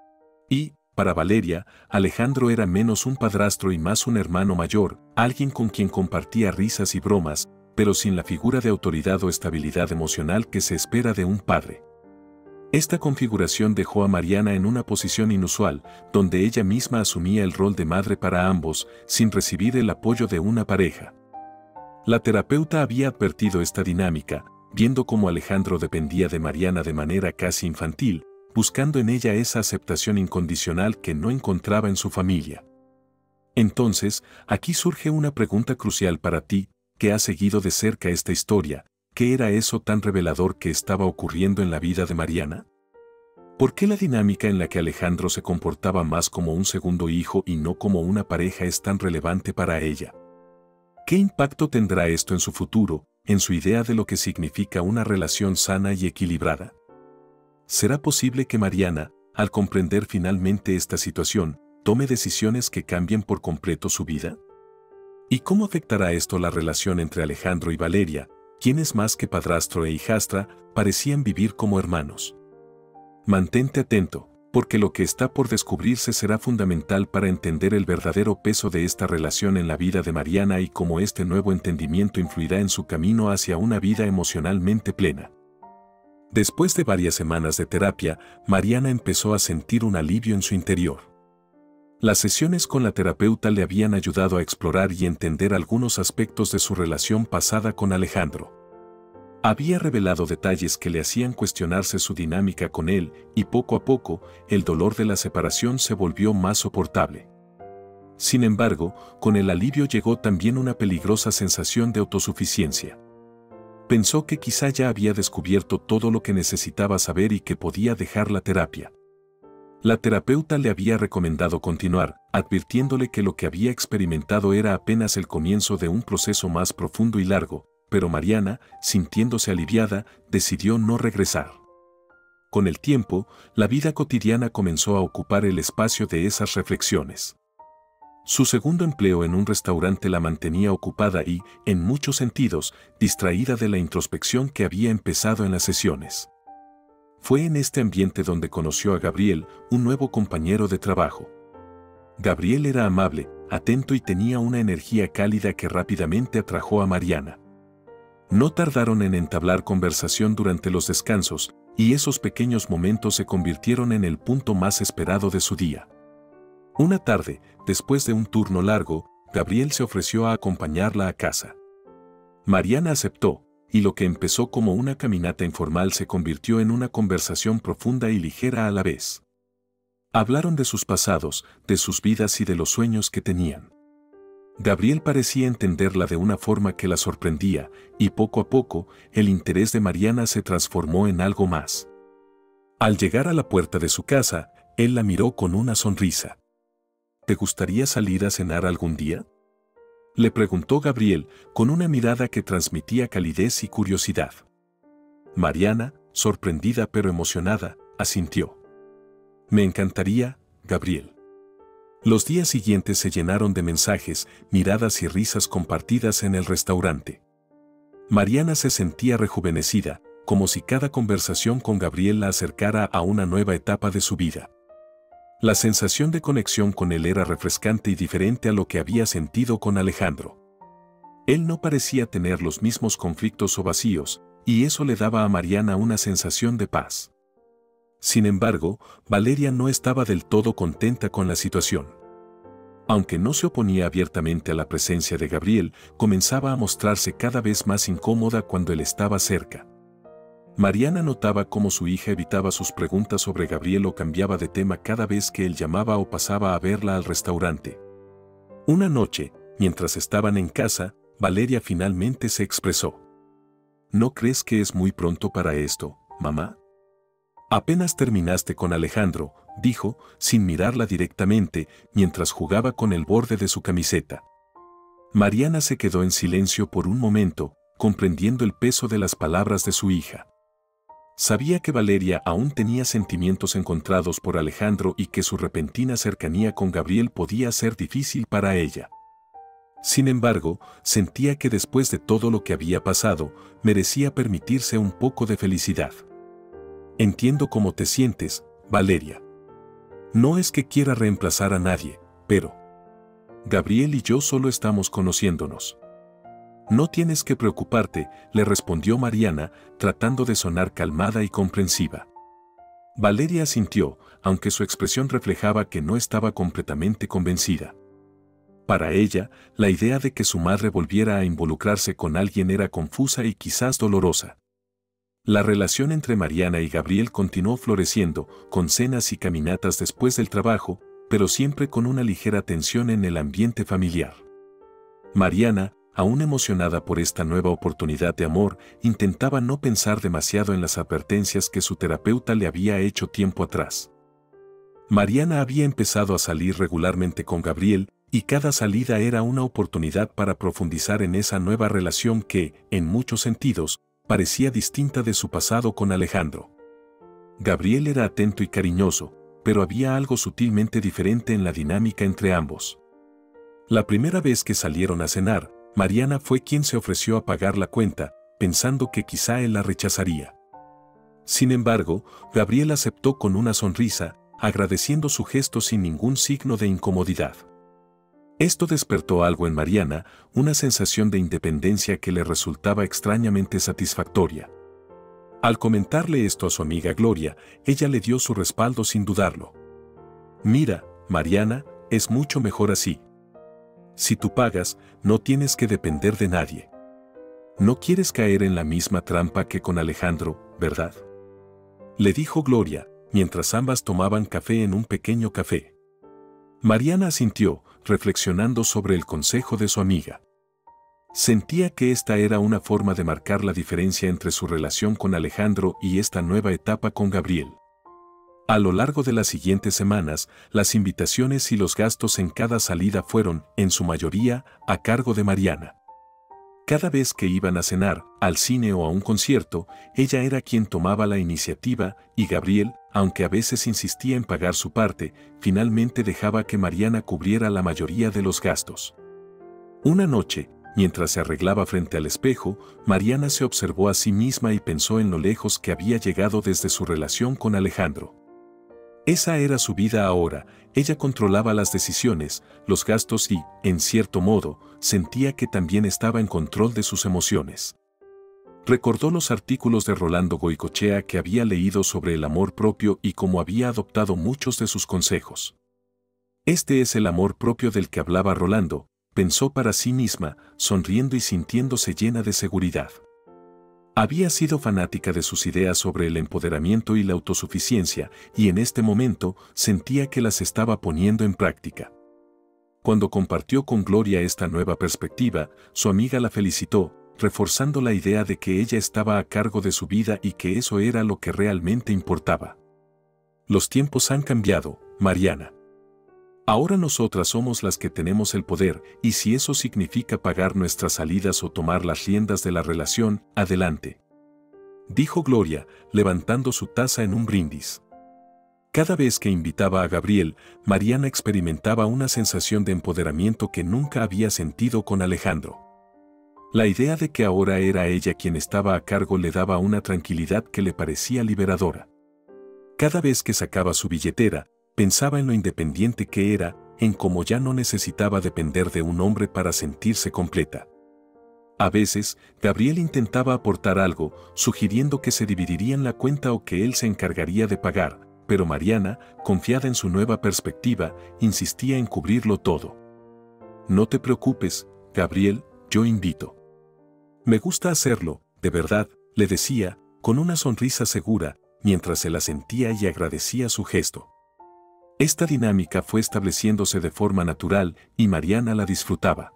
Y, para Valeria, Alejandro era menos un padrastro y más un hermano mayor, alguien con quien compartía risas y bromas, pero sin la figura de autoridad o estabilidad emocional que se espera de un padre. Esta configuración dejó a Mariana en una posición inusual, donde ella misma asumía el rol de madre para ambos, sin recibir el apoyo de una pareja. La terapeuta había advertido esta dinámica, viendo cómo Alejandro dependía de Mariana de manera casi infantil, buscando en ella esa aceptación incondicional que no encontraba en su familia. Entonces, aquí surge una pregunta crucial para ti, que has seguido de cerca esta historia: ¿qué era eso tan revelador que estaba ocurriendo en la vida de Mariana? ¿Por qué la dinámica en la que Alejandro se comportaba más como un segundo hijo y no como una pareja es tan relevante para ella? ¿Qué impacto tendrá esto en su futuro, en su idea de lo que significa una relación sana y equilibrada? ¿Será posible que Mariana, al comprender finalmente esta situación, tome decisiones que cambien por completo su vida? ¿Y cómo afectará esto la relación entre Alejandro y Valeria, quienes más que padrastro e hijastra, parecían vivir como hermanos? Mantente atento, porque lo que está por descubrirse será fundamental para entender el verdadero peso de esta relación en la vida de Mariana y cómo este nuevo entendimiento influirá en su camino hacia una vida emocionalmente plena. Después de varias semanas de terapia, Mariana empezó a sentir un alivio en su interior. Las sesiones con la terapeuta le habían ayudado a explorar y entender algunos aspectos de su relación pasada con Alejandro. Había revelado detalles que le hacían cuestionarse su dinámica con él, y poco a poco, el dolor de la separación se volvió más soportable. Sin embargo, con el alivio llegó también una peligrosa sensación de autosuficiencia. Pensó que quizá ya había descubierto todo lo que necesitaba saber y que podía dejar la terapia. La terapeuta le había recomendado continuar, advirtiéndole que lo que había experimentado era apenas el comienzo de un proceso más profundo y largo, pero Mariana, sintiéndose aliviada, decidió no regresar. Con el tiempo, la vida cotidiana comenzó a ocupar el espacio de esas reflexiones. Su segundo empleo en un restaurante la mantenía ocupada y, en muchos sentidos, distraída de la introspección que había empezado en las sesiones. Fue en este ambiente donde conoció a Gabriel, un nuevo compañero de trabajo. Gabriel era amable, atento y tenía una energía cálida que rápidamente atrajo a Mariana. No tardaron en entablar conversación durante los descansos, y esos pequeños momentos se convirtieron en el punto más esperado de su día. Una tarde, después de un turno largo, Gabriel se ofreció a acompañarla a casa. Mariana aceptó, y lo que empezó como una caminata informal se convirtió en una conversación profunda y ligera a la vez. Hablaron de sus pasados, de sus vidas y de los sueños que tenían. Gabriel parecía entenderla de una forma que la sorprendía, y poco a poco, el interés de Mariana se transformó en algo más. Al llegar a la puerta de su casa, él la miró con una sonrisa. ¿Te gustaría salir a cenar algún día?, le preguntó Gabriel, con una mirada que transmitía calidez y curiosidad. Mariana, sorprendida pero emocionada, asintió. Me encantaría, Gabriel. Los días siguientes se llenaron de mensajes, miradas y risas compartidas en el restaurante. Mariana se sentía rejuvenecida, como si cada conversación con Gabriel la acercara a una nueva etapa de su vida. La sensación de conexión con él era refrescante y diferente a lo que había sentido con Alejandro. Él no parecía tener los mismos conflictos o vacíos, y eso le daba a Mariana una sensación de paz. Sin embargo, Valeria no estaba del todo contenta con la situación. Aunque no se oponía abiertamente a la presencia de Gabriel, comenzaba a mostrarse cada vez más incómoda cuando él estaba cerca. Mariana notaba cómo su hija evitaba sus preguntas sobre Gabriel o cambiaba de tema cada vez que él llamaba o pasaba a verla al restaurante. Una noche, mientras estaban en casa, Valeria finalmente se expresó. ¿No crees que es muy pronto para esto, mamá? Apenas terminaste con Alejandro, dijo, sin mirarla directamente, mientras jugaba con el borde de su camiseta. Mariana se quedó en silencio por un momento, comprendiendo el peso de las palabras de su hija. Sabía que Valeria aún tenía sentimientos encontrados por Alejandro y que su repentina cercanía con Gabriel podía ser difícil para ella. Sin embargo, sentía que después de todo lo que había pasado, merecía permitirse un poco de felicidad. Entiendo cómo te sientes, Valeria. No es que quiera reemplazar a nadie, pero Gabriel y yo solo estamos conociéndonos. No tienes que preocuparte, le respondió Mariana, tratando de sonar calmada y comprensiva. Valeria asintió, aunque su expresión reflejaba que no estaba completamente convencida. Para ella, la idea de que su madre volviera a involucrarse con alguien era confusa y quizás dolorosa. La relación entre Mariana y Gabriel continuó floreciendo, con cenas y caminatas después del trabajo, pero siempre con una ligera tensión en el ambiente familiar. Mariana, aún emocionada por esta nueva oportunidad de amor, intentaba no pensar demasiado en las advertencias que su terapeuta le había hecho tiempo atrás. Mariana había empezado a salir regularmente con Gabriel, y cada salida era una oportunidad para profundizar en esa nueva relación que, en muchos sentidos, parecía distinta de su pasado con Alejandro. Gabriel era atento y cariñoso, pero había algo sutilmente diferente en la dinámica entre ambos. La primera vez que salieron a cenar, Mariana fue quien se ofreció a pagar la cuenta, pensando que quizá él la rechazaría. Sin embargo, Gabriel aceptó con una sonrisa, agradeciendo su gesto sin ningún signo de incomodidad. Esto despertó algo en Mariana, una sensación de independencia que le resultaba extrañamente satisfactoria. Al comentarle esto a su amiga Gloria, ella le dio su respaldo sin dudarlo. Mira, Mariana, es mucho mejor así. Si tú pagas, no tienes que depender de nadie. No quieres caer en la misma trampa que con Alejandro, ¿verdad? Le dijo Gloria, mientras ambas tomaban café en un pequeño café. Mariana asintió, reflexionando sobre el consejo de su amiga. Sentía que esta era una forma de marcar la diferencia entre su relación con Alejandro y esta nueva etapa con Gabriel. A lo largo de las siguientes semanas, las invitaciones y los gastos en cada salida fueron, en su mayoría, a cargo de Mariana. Cada vez que iban a cenar, al cine o a un concierto, ella era quien tomaba la iniciativa y Gabriel, aunque a veces insistía en pagar su parte, finalmente dejaba que Mariana cubriera la mayoría de los gastos. Una noche, mientras se arreglaba frente al espejo, Mariana se observó a sí misma y pensó en lo lejos que había llegado desde su relación con Alejandro. Esa era su vida ahora, ella controlaba las decisiones, los gastos y, en cierto modo, sentía que también estaba en control de sus emociones. Recordó los artículos de Rolando Goicoechea que había leído sobre el amor propio y cómo había adoptado muchos de sus consejos. Este es el amor propio del que hablaba Rolando, pensó para sí misma, sonriendo y sintiéndose llena de seguridad. Había sido fanática de sus ideas sobre el empoderamiento y la autosuficiencia, y en este momento sentía que las estaba poniendo en práctica. Cuando compartió con Gloria esta nueva perspectiva, su amiga la felicitó, reforzando la idea de que ella estaba a cargo de su vida y que eso era lo que realmente importaba. Los tiempos han cambiado, Mariana. Ahora nosotras somos las que tenemos el poder, y si eso significa pagar nuestras salidas o tomar las riendas de la relación, adelante. Dijo Gloria, levantando su taza en un brindis. Cada vez que invitaba a Gabriel, Mariana experimentaba una sensación de empoderamiento que nunca había sentido con Alejandro. La idea de que ahora era ella quien estaba a cargo le daba una tranquilidad que le parecía liberadora. Cada vez que sacaba su billetera, pensaba en lo independiente que era, en cómo ya no necesitaba depender de un hombre para sentirse completa. A veces, Gabriel intentaba aportar algo, sugiriendo que se dividirían la cuenta o que él se encargaría de pagar, pero Mariana, confiada en su nueva perspectiva, insistía en cubrirlo todo. No te preocupes, Gabriel, yo invito. Me gusta hacerlo, de verdad, le decía, con una sonrisa segura, mientras se la sentía y agradecía su gesto. Esta dinámica fue estableciéndose de forma natural y Mariana la disfrutaba.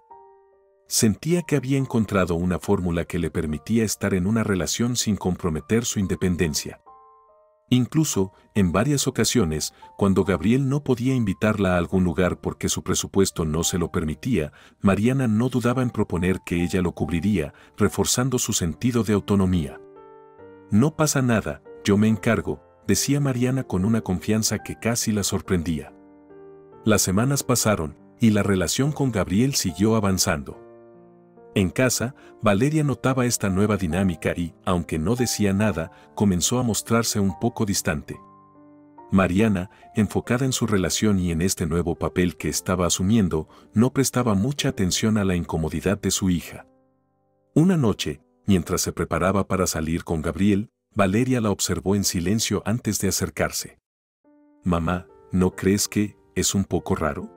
Sentía que había encontrado una fórmula que le permitía estar en una relación sin comprometer su independencia. Incluso, en varias ocasiones, cuando Gabriel no podía invitarla a algún lugar porque su presupuesto no se lo permitía, Mariana no dudaba en proponer que ella lo cubriría, reforzando su sentido de autonomía. No pasa nada, yo me encargo, decía Mariana con una confianza que casi la sorprendía. Las semanas pasaron, y la relación con Gabriel siguió avanzando. En casa, Valeria notaba esta nueva dinámica y, aunque no decía nada, comenzó a mostrarse un poco distante. Mariana, enfocada en su relación y en este nuevo papel que estaba asumiendo, no prestaba mucha atención a la incomodidad de su hija. Una noche, mientras se preparaba para salir con Gabriel, Valeria la observó en silencio antes de acercarse. Mamá, ¿no crees que es un poco raro?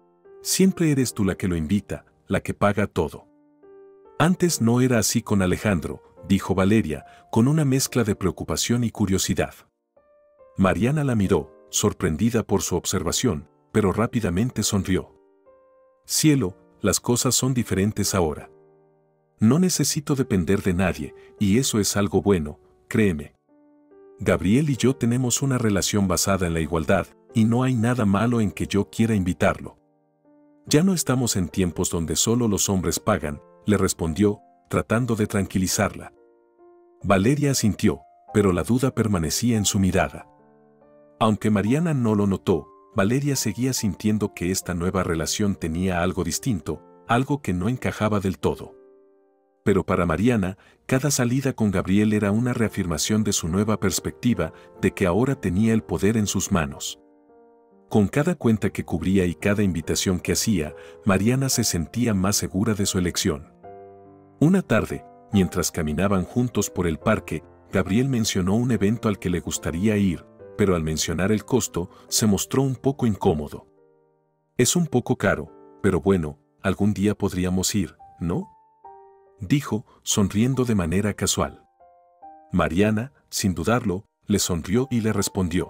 Siempre eres tú la que lo invita, la que paga todo. Antes no era así con Alejandro, dijo Valeria, con una mezcla de preocupación y curiosidad. Mariana la miró, sorprendida por su observación, pero rápidamente sonrió. Cielo, las cosas son diferentes ahora. No necesito depender de nadie, y eso es algo bueno, créeme. Gabriel y yo tenemos una relación basada en la igualdad, y no hay nada malo en que yo quiera invitarlo. Ya no estamos en tiempos donde solo los hombres pagan, le respondió, tratando de tranquilizarla. Valeria asintió, pero la duda permanecía en su mirada. Aunque Mariana no lo notó, Valeria seguía sintiendo que esta nueva relación tenía algo distinto, algo que no encajaba del todo. Pero para Mariana, cada salida con Gabriel era una reafirmación de su nueva perspectiva, de que ahora tenía el poder en sus manos. Con cada cuenta que cubría y cada invitación que hacía, Mariana se sentía más segura de su elección. Una tarde, mientras caminaban juntos por el parque, Gabriel mencionó un evento al que le gustaría ir, pero al mencionar el costo, se mostró un poco incómodo. Es un poco caro, pero bueno, algún día podríamos ir, ¿no? dijo, sonriendo de manera casual. Mariana, sin dudarlo, le sonrió y le respondió.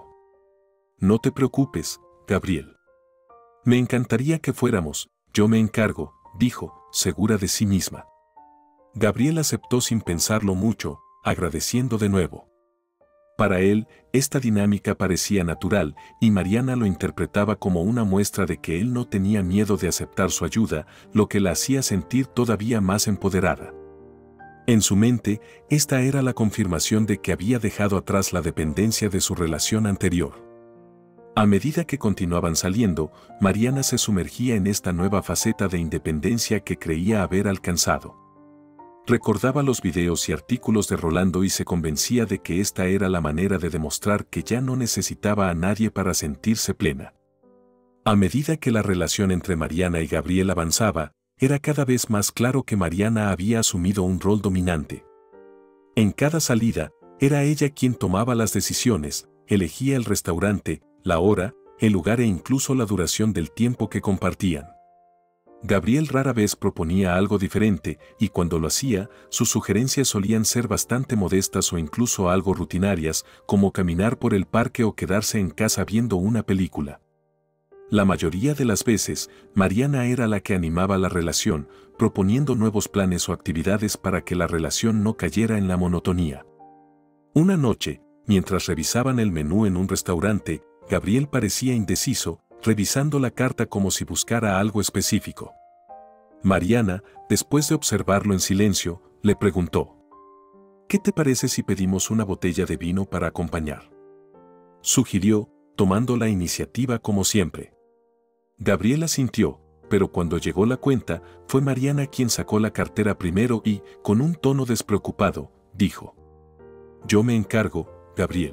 No te preocupes, Gabriel. Me encantaría que fuéramos, yo me encargo, dijo, segura de sí misma. Gabriel aceptó sin pensarlo mucho, agradeciendo de nuevo. Para él, esta dinámica parecía natural y Mariana lo interpretaba como una muestra de que él no tenía miedo de aceptar su ayuda, lo que la hacía sentir todavía más empoderada. En su mente, esta era la confirmación de que había dejado atrás la dependencia de su relación anterior. A medida que continuaban saliendo, Mariana se sumergía en esta nueva faceta de independencia que creía haber alcanzado. Recordaba los videos y artículos de Rolando y se convencía de que esta era la manera de demostrar que ya no necesitaba a nadie para sentirse plena. A medida que la relación entre Mariana y Gabriel avanzaba, era cada vez más claro que Mariana había asumido un rol dominante. En cada salida, era ella quien tomaba las decisiones, elegía el restaurante, la hora, el lugar e incluso la duración del tiempo que compartían. Gabriel rara vez proponía algo diferente y cuando lo hacía, sus sugerencias solían ser bastante modestas o incluso algo rutinarias, como caminar por el parque o quedarse en casa viendo una película. La mayoría de las veces, Mariana era la que animaba la relación, proponiendo nuevos planes o actividades para que la relación no cayera en la monotonía. Una noche, mientras revisaban el menú en un restaurante, Gabriel parecía indeciso, revisando la carta como si buscara algo específico. Mariana, después de observarlo en silencio, le preguntó: ¿Qué te parece si pedimos una botella de vino para acompañar? Sugirió, tomando la iniciativa como siempre. Gabriel asintió, pero cuando llegó la cuenta, fue Mariana quien sacó la cartera primero y, con un tono despreocupado, dijo: Yo me encargo, Gabriel.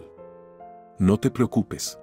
No te preocupes.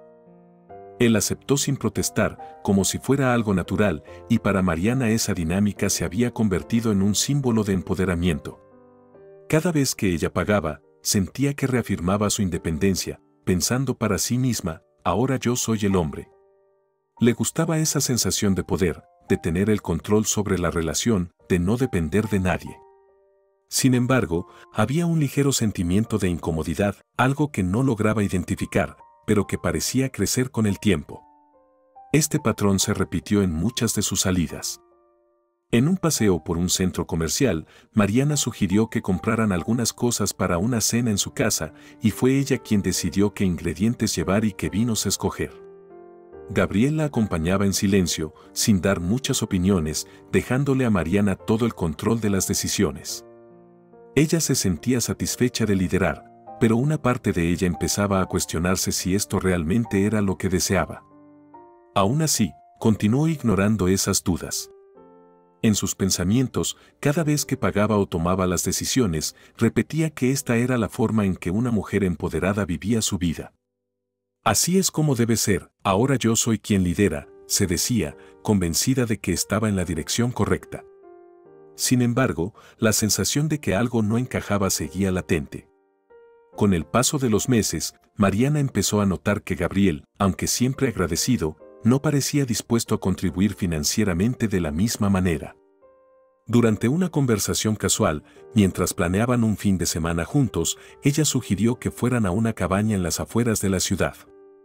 Él aceptó sin protestar, como si fuera algo natural, y para Mariana esa dinámica se había convertido en un símbolo de empoderamiento. Cada vez que ella pagaba, sentía que reafirmaba su independencia, pensando para sí misma, ahora yo soy el hombre. Le gustaba esa sensación de poder, de tener el control sobre la relación, de no depender de nadie. Sin embargo, había un ligero sentimiento de incomodidad, algo que no lograba identificar, pero que parecía crecer con el tiempo. Este patrón se repitió en muchas de sus salidas. En un paseo por un centro comercial, Mariana sugirió que compraran algunas cosas para una cena en su casa, y fue ella quien decidió qué ingredientes llevar y qué vinos escoger. Gabriel la acompañaba en silencio, sin dar muchas opiniones, dejándole a Mariana todo el control de las decisiones. Ella se sentía satisfecha de liderar, pero una parte de ella empezaba a cuestionarse si esto realmente era lo que deseaba. Aún así, continuó ignorando esas dudas. En sus pensamientos, cada vez que pagaba o tomaba las decisiones, repetía que esta era la forma en que una mujer empoderada vivía su vida. Así es como debe ser, ahora yo soy quien lidera, se decía, convencida de que estaba en la dirección correcta. Sin embargo, la sensación de que algo no encajaba seguía latente. Con el paso de los meses, Mariana empezó a notar que Gabriel, aunque siempre agradecido, no parecía dispuesto a contribuir financieramente de la misma manera. Durante una conversación casual, mientras planeaban un fin de semana juntos, ella sugirió que fueran a una cabaña en las afueras de la ciudad.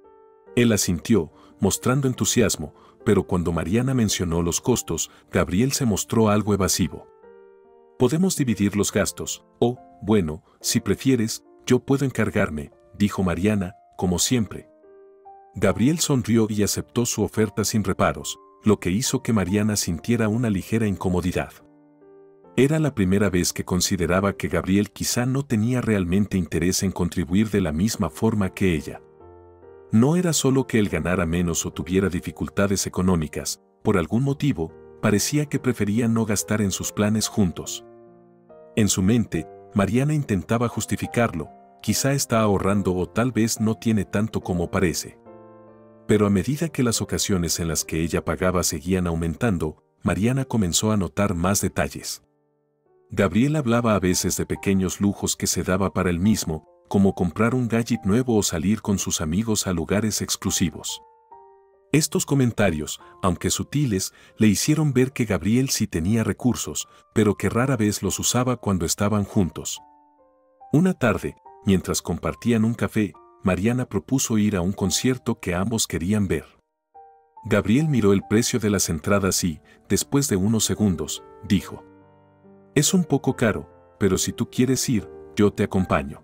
Él asintió, mostrando entusiasmo, pero cuando Mariana mencionó los costos, Gabriel se mostró algo evasivo. Podemos dividir los gastos, o, bueno, si prefieres, yo puedo encargarme, dijo Mariana, como siempre. Gabriel sonrió y aceptó su oferta sin reparos, lo que hizo que Mariana sintiera una ligera incomodidad. Era la primera vez que consideraba que Gabriel quizá no tenía realmente interés en contribuir de la misma forma que ella. No era solo que él ganara menos o tuviera dificultades económicas, por algún motivo, parecía que prefería no gastar en sus planes juntos. En su mente, Mariana intentaba justificarlo, quizá está ahorrando o tal vez no tiene tanto como parece. Pero a medida que las ocasiones en las que ella pagaba seguían aumentando, Mariana comenzó a notar más detalles. Gabriel hablaba a veces de pequeños lujos que se daba para él mismo, como comprar un gadget nuevo o salir con sus amigos a lugares exclusivos. Estos comentarios, aunque sutiles, le hicieron ver que Gabriel sí tenía recursos, pero que rara vez los usaba cuando estaban juntos. Una tarde, mientras compartían un café, Mariana propuso ir a un concierto que ambos querían ver. Gabriel miró el precio de las entradas y, después de unos segundos, dijo: «Es un poco caro, pero si tú quieres ir, yo te acompaño».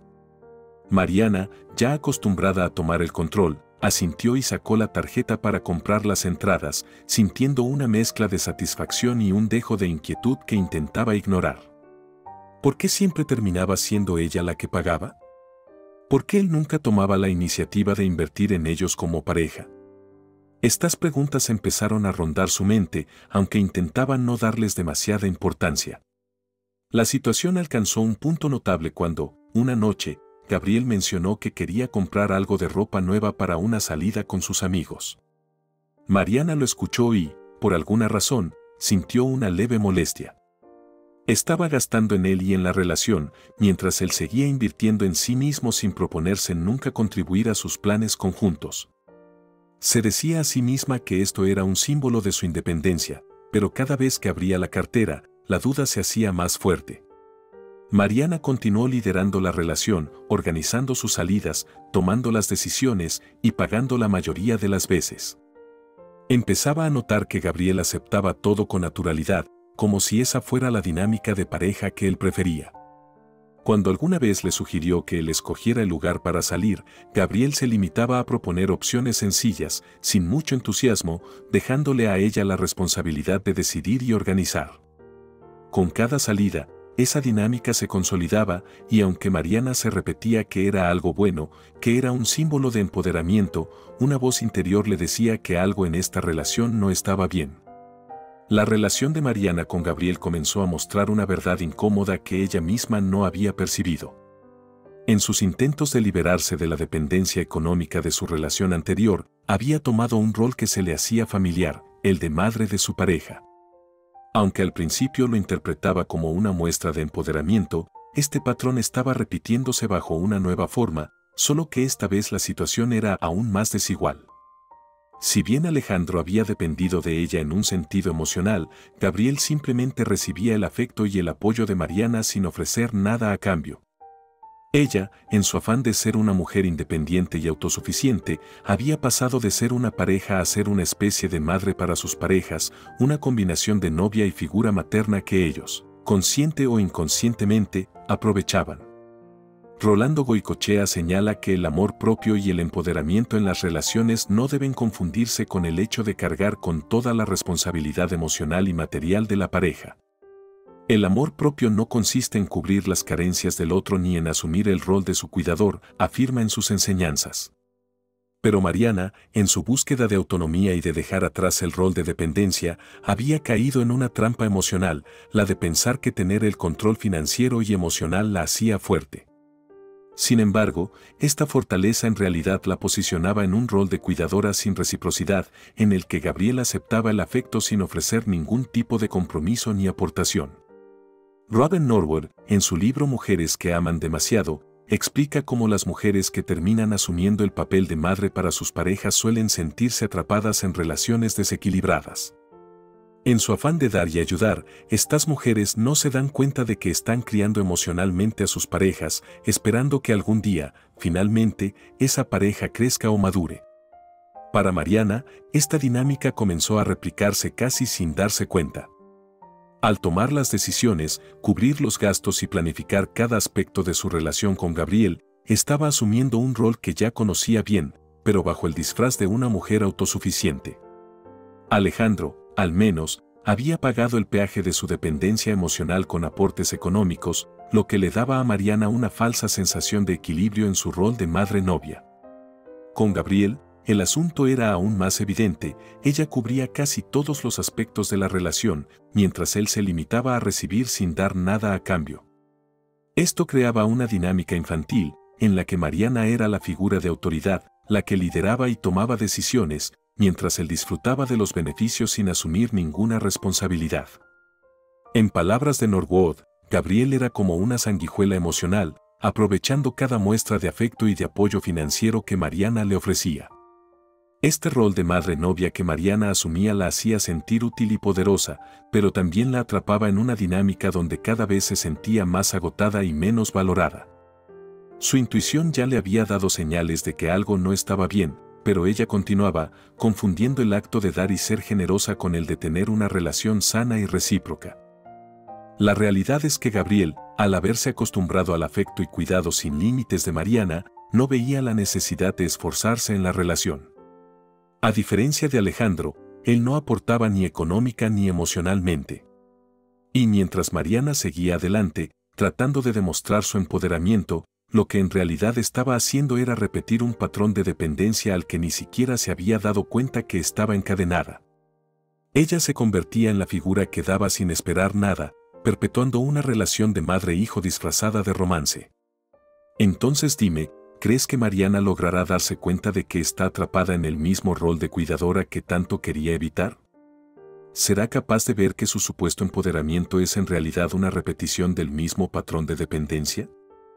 Mariana, ya acostumbrada a tomar el control, asintió y sacó la tarjeta para comprar las entradas, sintiendo una mezcla de satisfacción y un dejo de inquietud que intentaba ignorar. ¿Por qué siempre terminaba siendo ella la que pagaba? ¿Por qué él nunca tomaba la iniciativa de invertir en ellos como pareja? Estas preguntas empezaron a rondar su mente, aunque intentaba no darles demasiada importancia. La situación alcanzó un punto notable cuando, una noche, Gabriel mencionó que quería comprar algo de ropa nueva para una salida con sus amigos. Mariana lo escuchó y, por alguna razón, sintió una leve molestia. Estaba gastando en él y en la relación, mientras él seguía invirtiendo en sí mismo sin proponerse nunca contribuir a sus planes conjuntos. Se decía a sí misma que esto era un símbolo de su independencia, pero cada vez que abría la cartera, la duda se hacía más fuerte. Mariana continuó liderando la relación, organizando sus salidas, tomando las decisiones y pagando la mayoría de las veces. Empezaba a notar que Gabriel aceptaba todo con naturalidad, como si esa fuera la dinámica de pareja que él prefería. Cuando alguna vez le sugirió que él escogiera el lugar para salir, Gabriel se limitaba a proponer opciones sencillas, sin mucho entusiasmo, dejándole a ella la responsabilidad de decidir y organizar. Con cada salida, esa dinámica se consolidaba y aunque Mariana se repetía que era algo bueno, que era un símbolo de empoderamiento, una voz interior le decía que algo en esta relación no estaba bien. La relación de Mariana con Gabriel comenzó a mostrar una verdad incómoda que ella misma no había percibido. En sus intentos de liberarse de la dependencia económica de su relación anterior, había tomado un rol que se le hacía familiar, el de madre de su pareja. Aunque al principio lo interpretaba como una muestra de empoderamiento, este patrón estaba repitiéndose bajo una nueva forma, solo que esta vez la situación era aún más desigual. Si bien Alejandro había dependido de ella en un sentido emocional, Gabriel simplemente recibía el afecto y el apoyo de Mariana sin ofrecer nada a cambio. Ella, en su afán de ser una mujer independiente y autosuficiente, había pasado de ser una pareja a ser una especie de madre para sus parejas, una combinación de novia y figura materna que ellos, consciente o inconscientemente, aprovechaban. Rolando Goicoechea señala que el amor propio y el empoderamiento en las relaciones no deben confundirse con el hecho de cargar con toda la responsabilidad emocional y material de la pareja. El amor propio no consiste en cubrir las carencias del otro ni en asumir el rol de su cuidador, afirma en sus enseñanzas. Pero Mariana, en su búsqueda de autonomía y de dejar atrás el rol de dependencia, había caído en una trampa emocional, la de pensar que tener el control financiero y emocional la hacía fuerte. Sin embargo, esta fortaleza en realidad la posicionaba en un rol de cuidadora sin reciprocidad, en el que Gabriel aceptaba el afecto sin ofrecer ningún tipo de compromiso ni aportación. Robin Norwood, en su libro Mujeres que aman demasiado, explica cómo las mujeres que terminan asumiendo el papel de madre para sus parejas suelen sentirse atrapadas en relaciones desequilibradas. En su afán de dar y ayudar, estas mujeres no se dan cuenta de que están criando emocionalmente a sus parejas, esperando que algún día, finalmente, esa pareja crezca o madure. Para Mariana, esta dinámica comenzó a replicarse casi sin darse cuenta. Al tomar las decisiones, cubrir los gastos y planificar cada aspecto de su relación con Gabriel, estaba asumiendo un rol que ya conocía bien, pero bajo el disfraz de una mujer autosuficiente. Alejandro, al menos, había pagado el peaje de su dependencia emocional con aportes económicos, lo que le daba a Mariana una falsa sensación de equilibrio en su rol de madre-novia. Con Gabriel, el asunto era aún más evidente, ella cubría casi todos los aspectos de la relación, mientras él se limitaba a recibir sin dar nada a cambio. Esto creaba una dinámica infantil, en la que Mariana era la figura de autoridad, la que lideraba y tomaba decisiones, mientras él disfrutaba de los beneficios sin asumir ninguna responsabilidad. En palabras de Norwood, Gabriel era como una sanguijuela emocional, aprovechando cada muestra de afecto y de apoyo financiero que Mariana le ofrecía. Este rol de madre novia que Mariana asumía la hacía sentir útil y poderosa, pero también la atrapaba en una dinámica donde cada vez se sentía más agotada y menos valorada. Su intuición ya le había dado señales de que algo no estaba bien, pero ella continuaba, confundiendo el acto de dar y ser generosa con el de tener una relación sana y recíproca. La realidad es que Gabriel, al haberse acostumbrado al afecto y cuidado sin límites de Mariana, no veía la necesidad de esforzarse en la relación. A diferencia de Alejandro, él no aportaba ni económica ni emocionalmente. Y mientras Mariana seguía adelante, tratando de demostrar su empoderamiento, lo que en realidad estaba haciendo era repetir un patrón de dependencia al que ni siquiera se había dado cuenta que estaba encadenada. Ella se convertía en la figura que daba sin esperar nada, perpetuando una relación de madre-hijo disfrazada de romance. Entonces dime, ¿crees que Mariana logrará darse cuenta de que está atrapada en el mismo rol de cuidadora que tanto quería evitar? ¿Será capaz de ver que su supuesto empoderamiento es en realidad una repetición del mismo patrón de dependencia?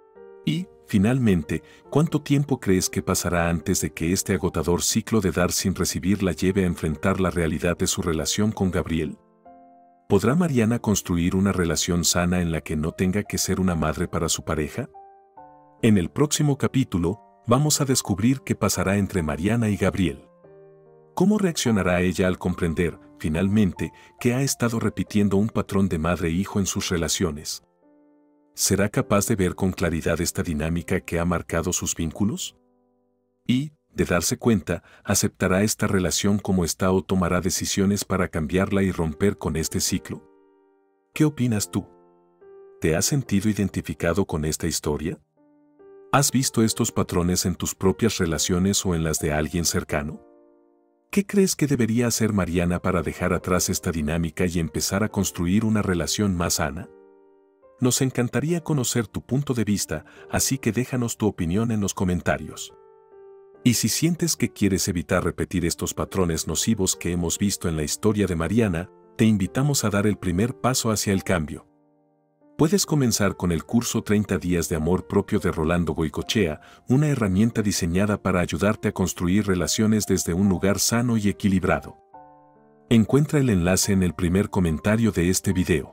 Y, finalmente, ¿cuánto tiempo crees que pasará antes de que este agotador ciclo de dar sin recibir la lleve a enfrentar la realidad de su relación con Gabriel? ¿Podrá Mariana construir una relación sana en la que no tenga que ser una madre para su pareja? En el próximo capítulo, vamos a descubrir qué pasará entre Mariana y Gabriel. ¿Cómo reaccionará ella al comprender, finalmente, que ha estado repitiendo un patrón de madre-hijo en sus relaciones? ¿Será capaz de ver con claridad esta dinámica que ha marcado sus vínculos? Y, de darse cuenta, ¿aceptará esta relación como está o tomará decisiones para cambiarla y romper con este ciclo? ¿Qué opinas tú? ¿Te has sentido identificado con esta historia? ¿Has visto estos patrones en tus propias relaciones o en las de alguien cercano? ¿Qué crees que debería hacer Mariana para dejar atrás esta dinámica y empezar a construir una relación más sana? Nos encantaría conocer tu punto de vista, así que déjanos tu opinión en los comentarios. Y si sientes que quieres evitar repetir estos patrones nocivos que hemos visto en la historia de Mariana, te invitamos a dar el primer paso hacia el cambio. Puedes comenzar con el curso 30 días de amor propio de Rolando Goicoechea, una herramienta diseñada para ayudarte a construir relaciones desde un lugar sano y equilibrado. Encuentra el enlace en el primer comentario de este video.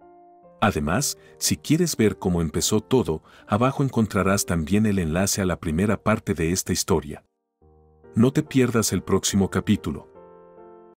Además, si quieres ver cómo empezó todo, abajo encontrarás también el enlace a la primera parte de esta historia. No te pierdas el próximo capítulo.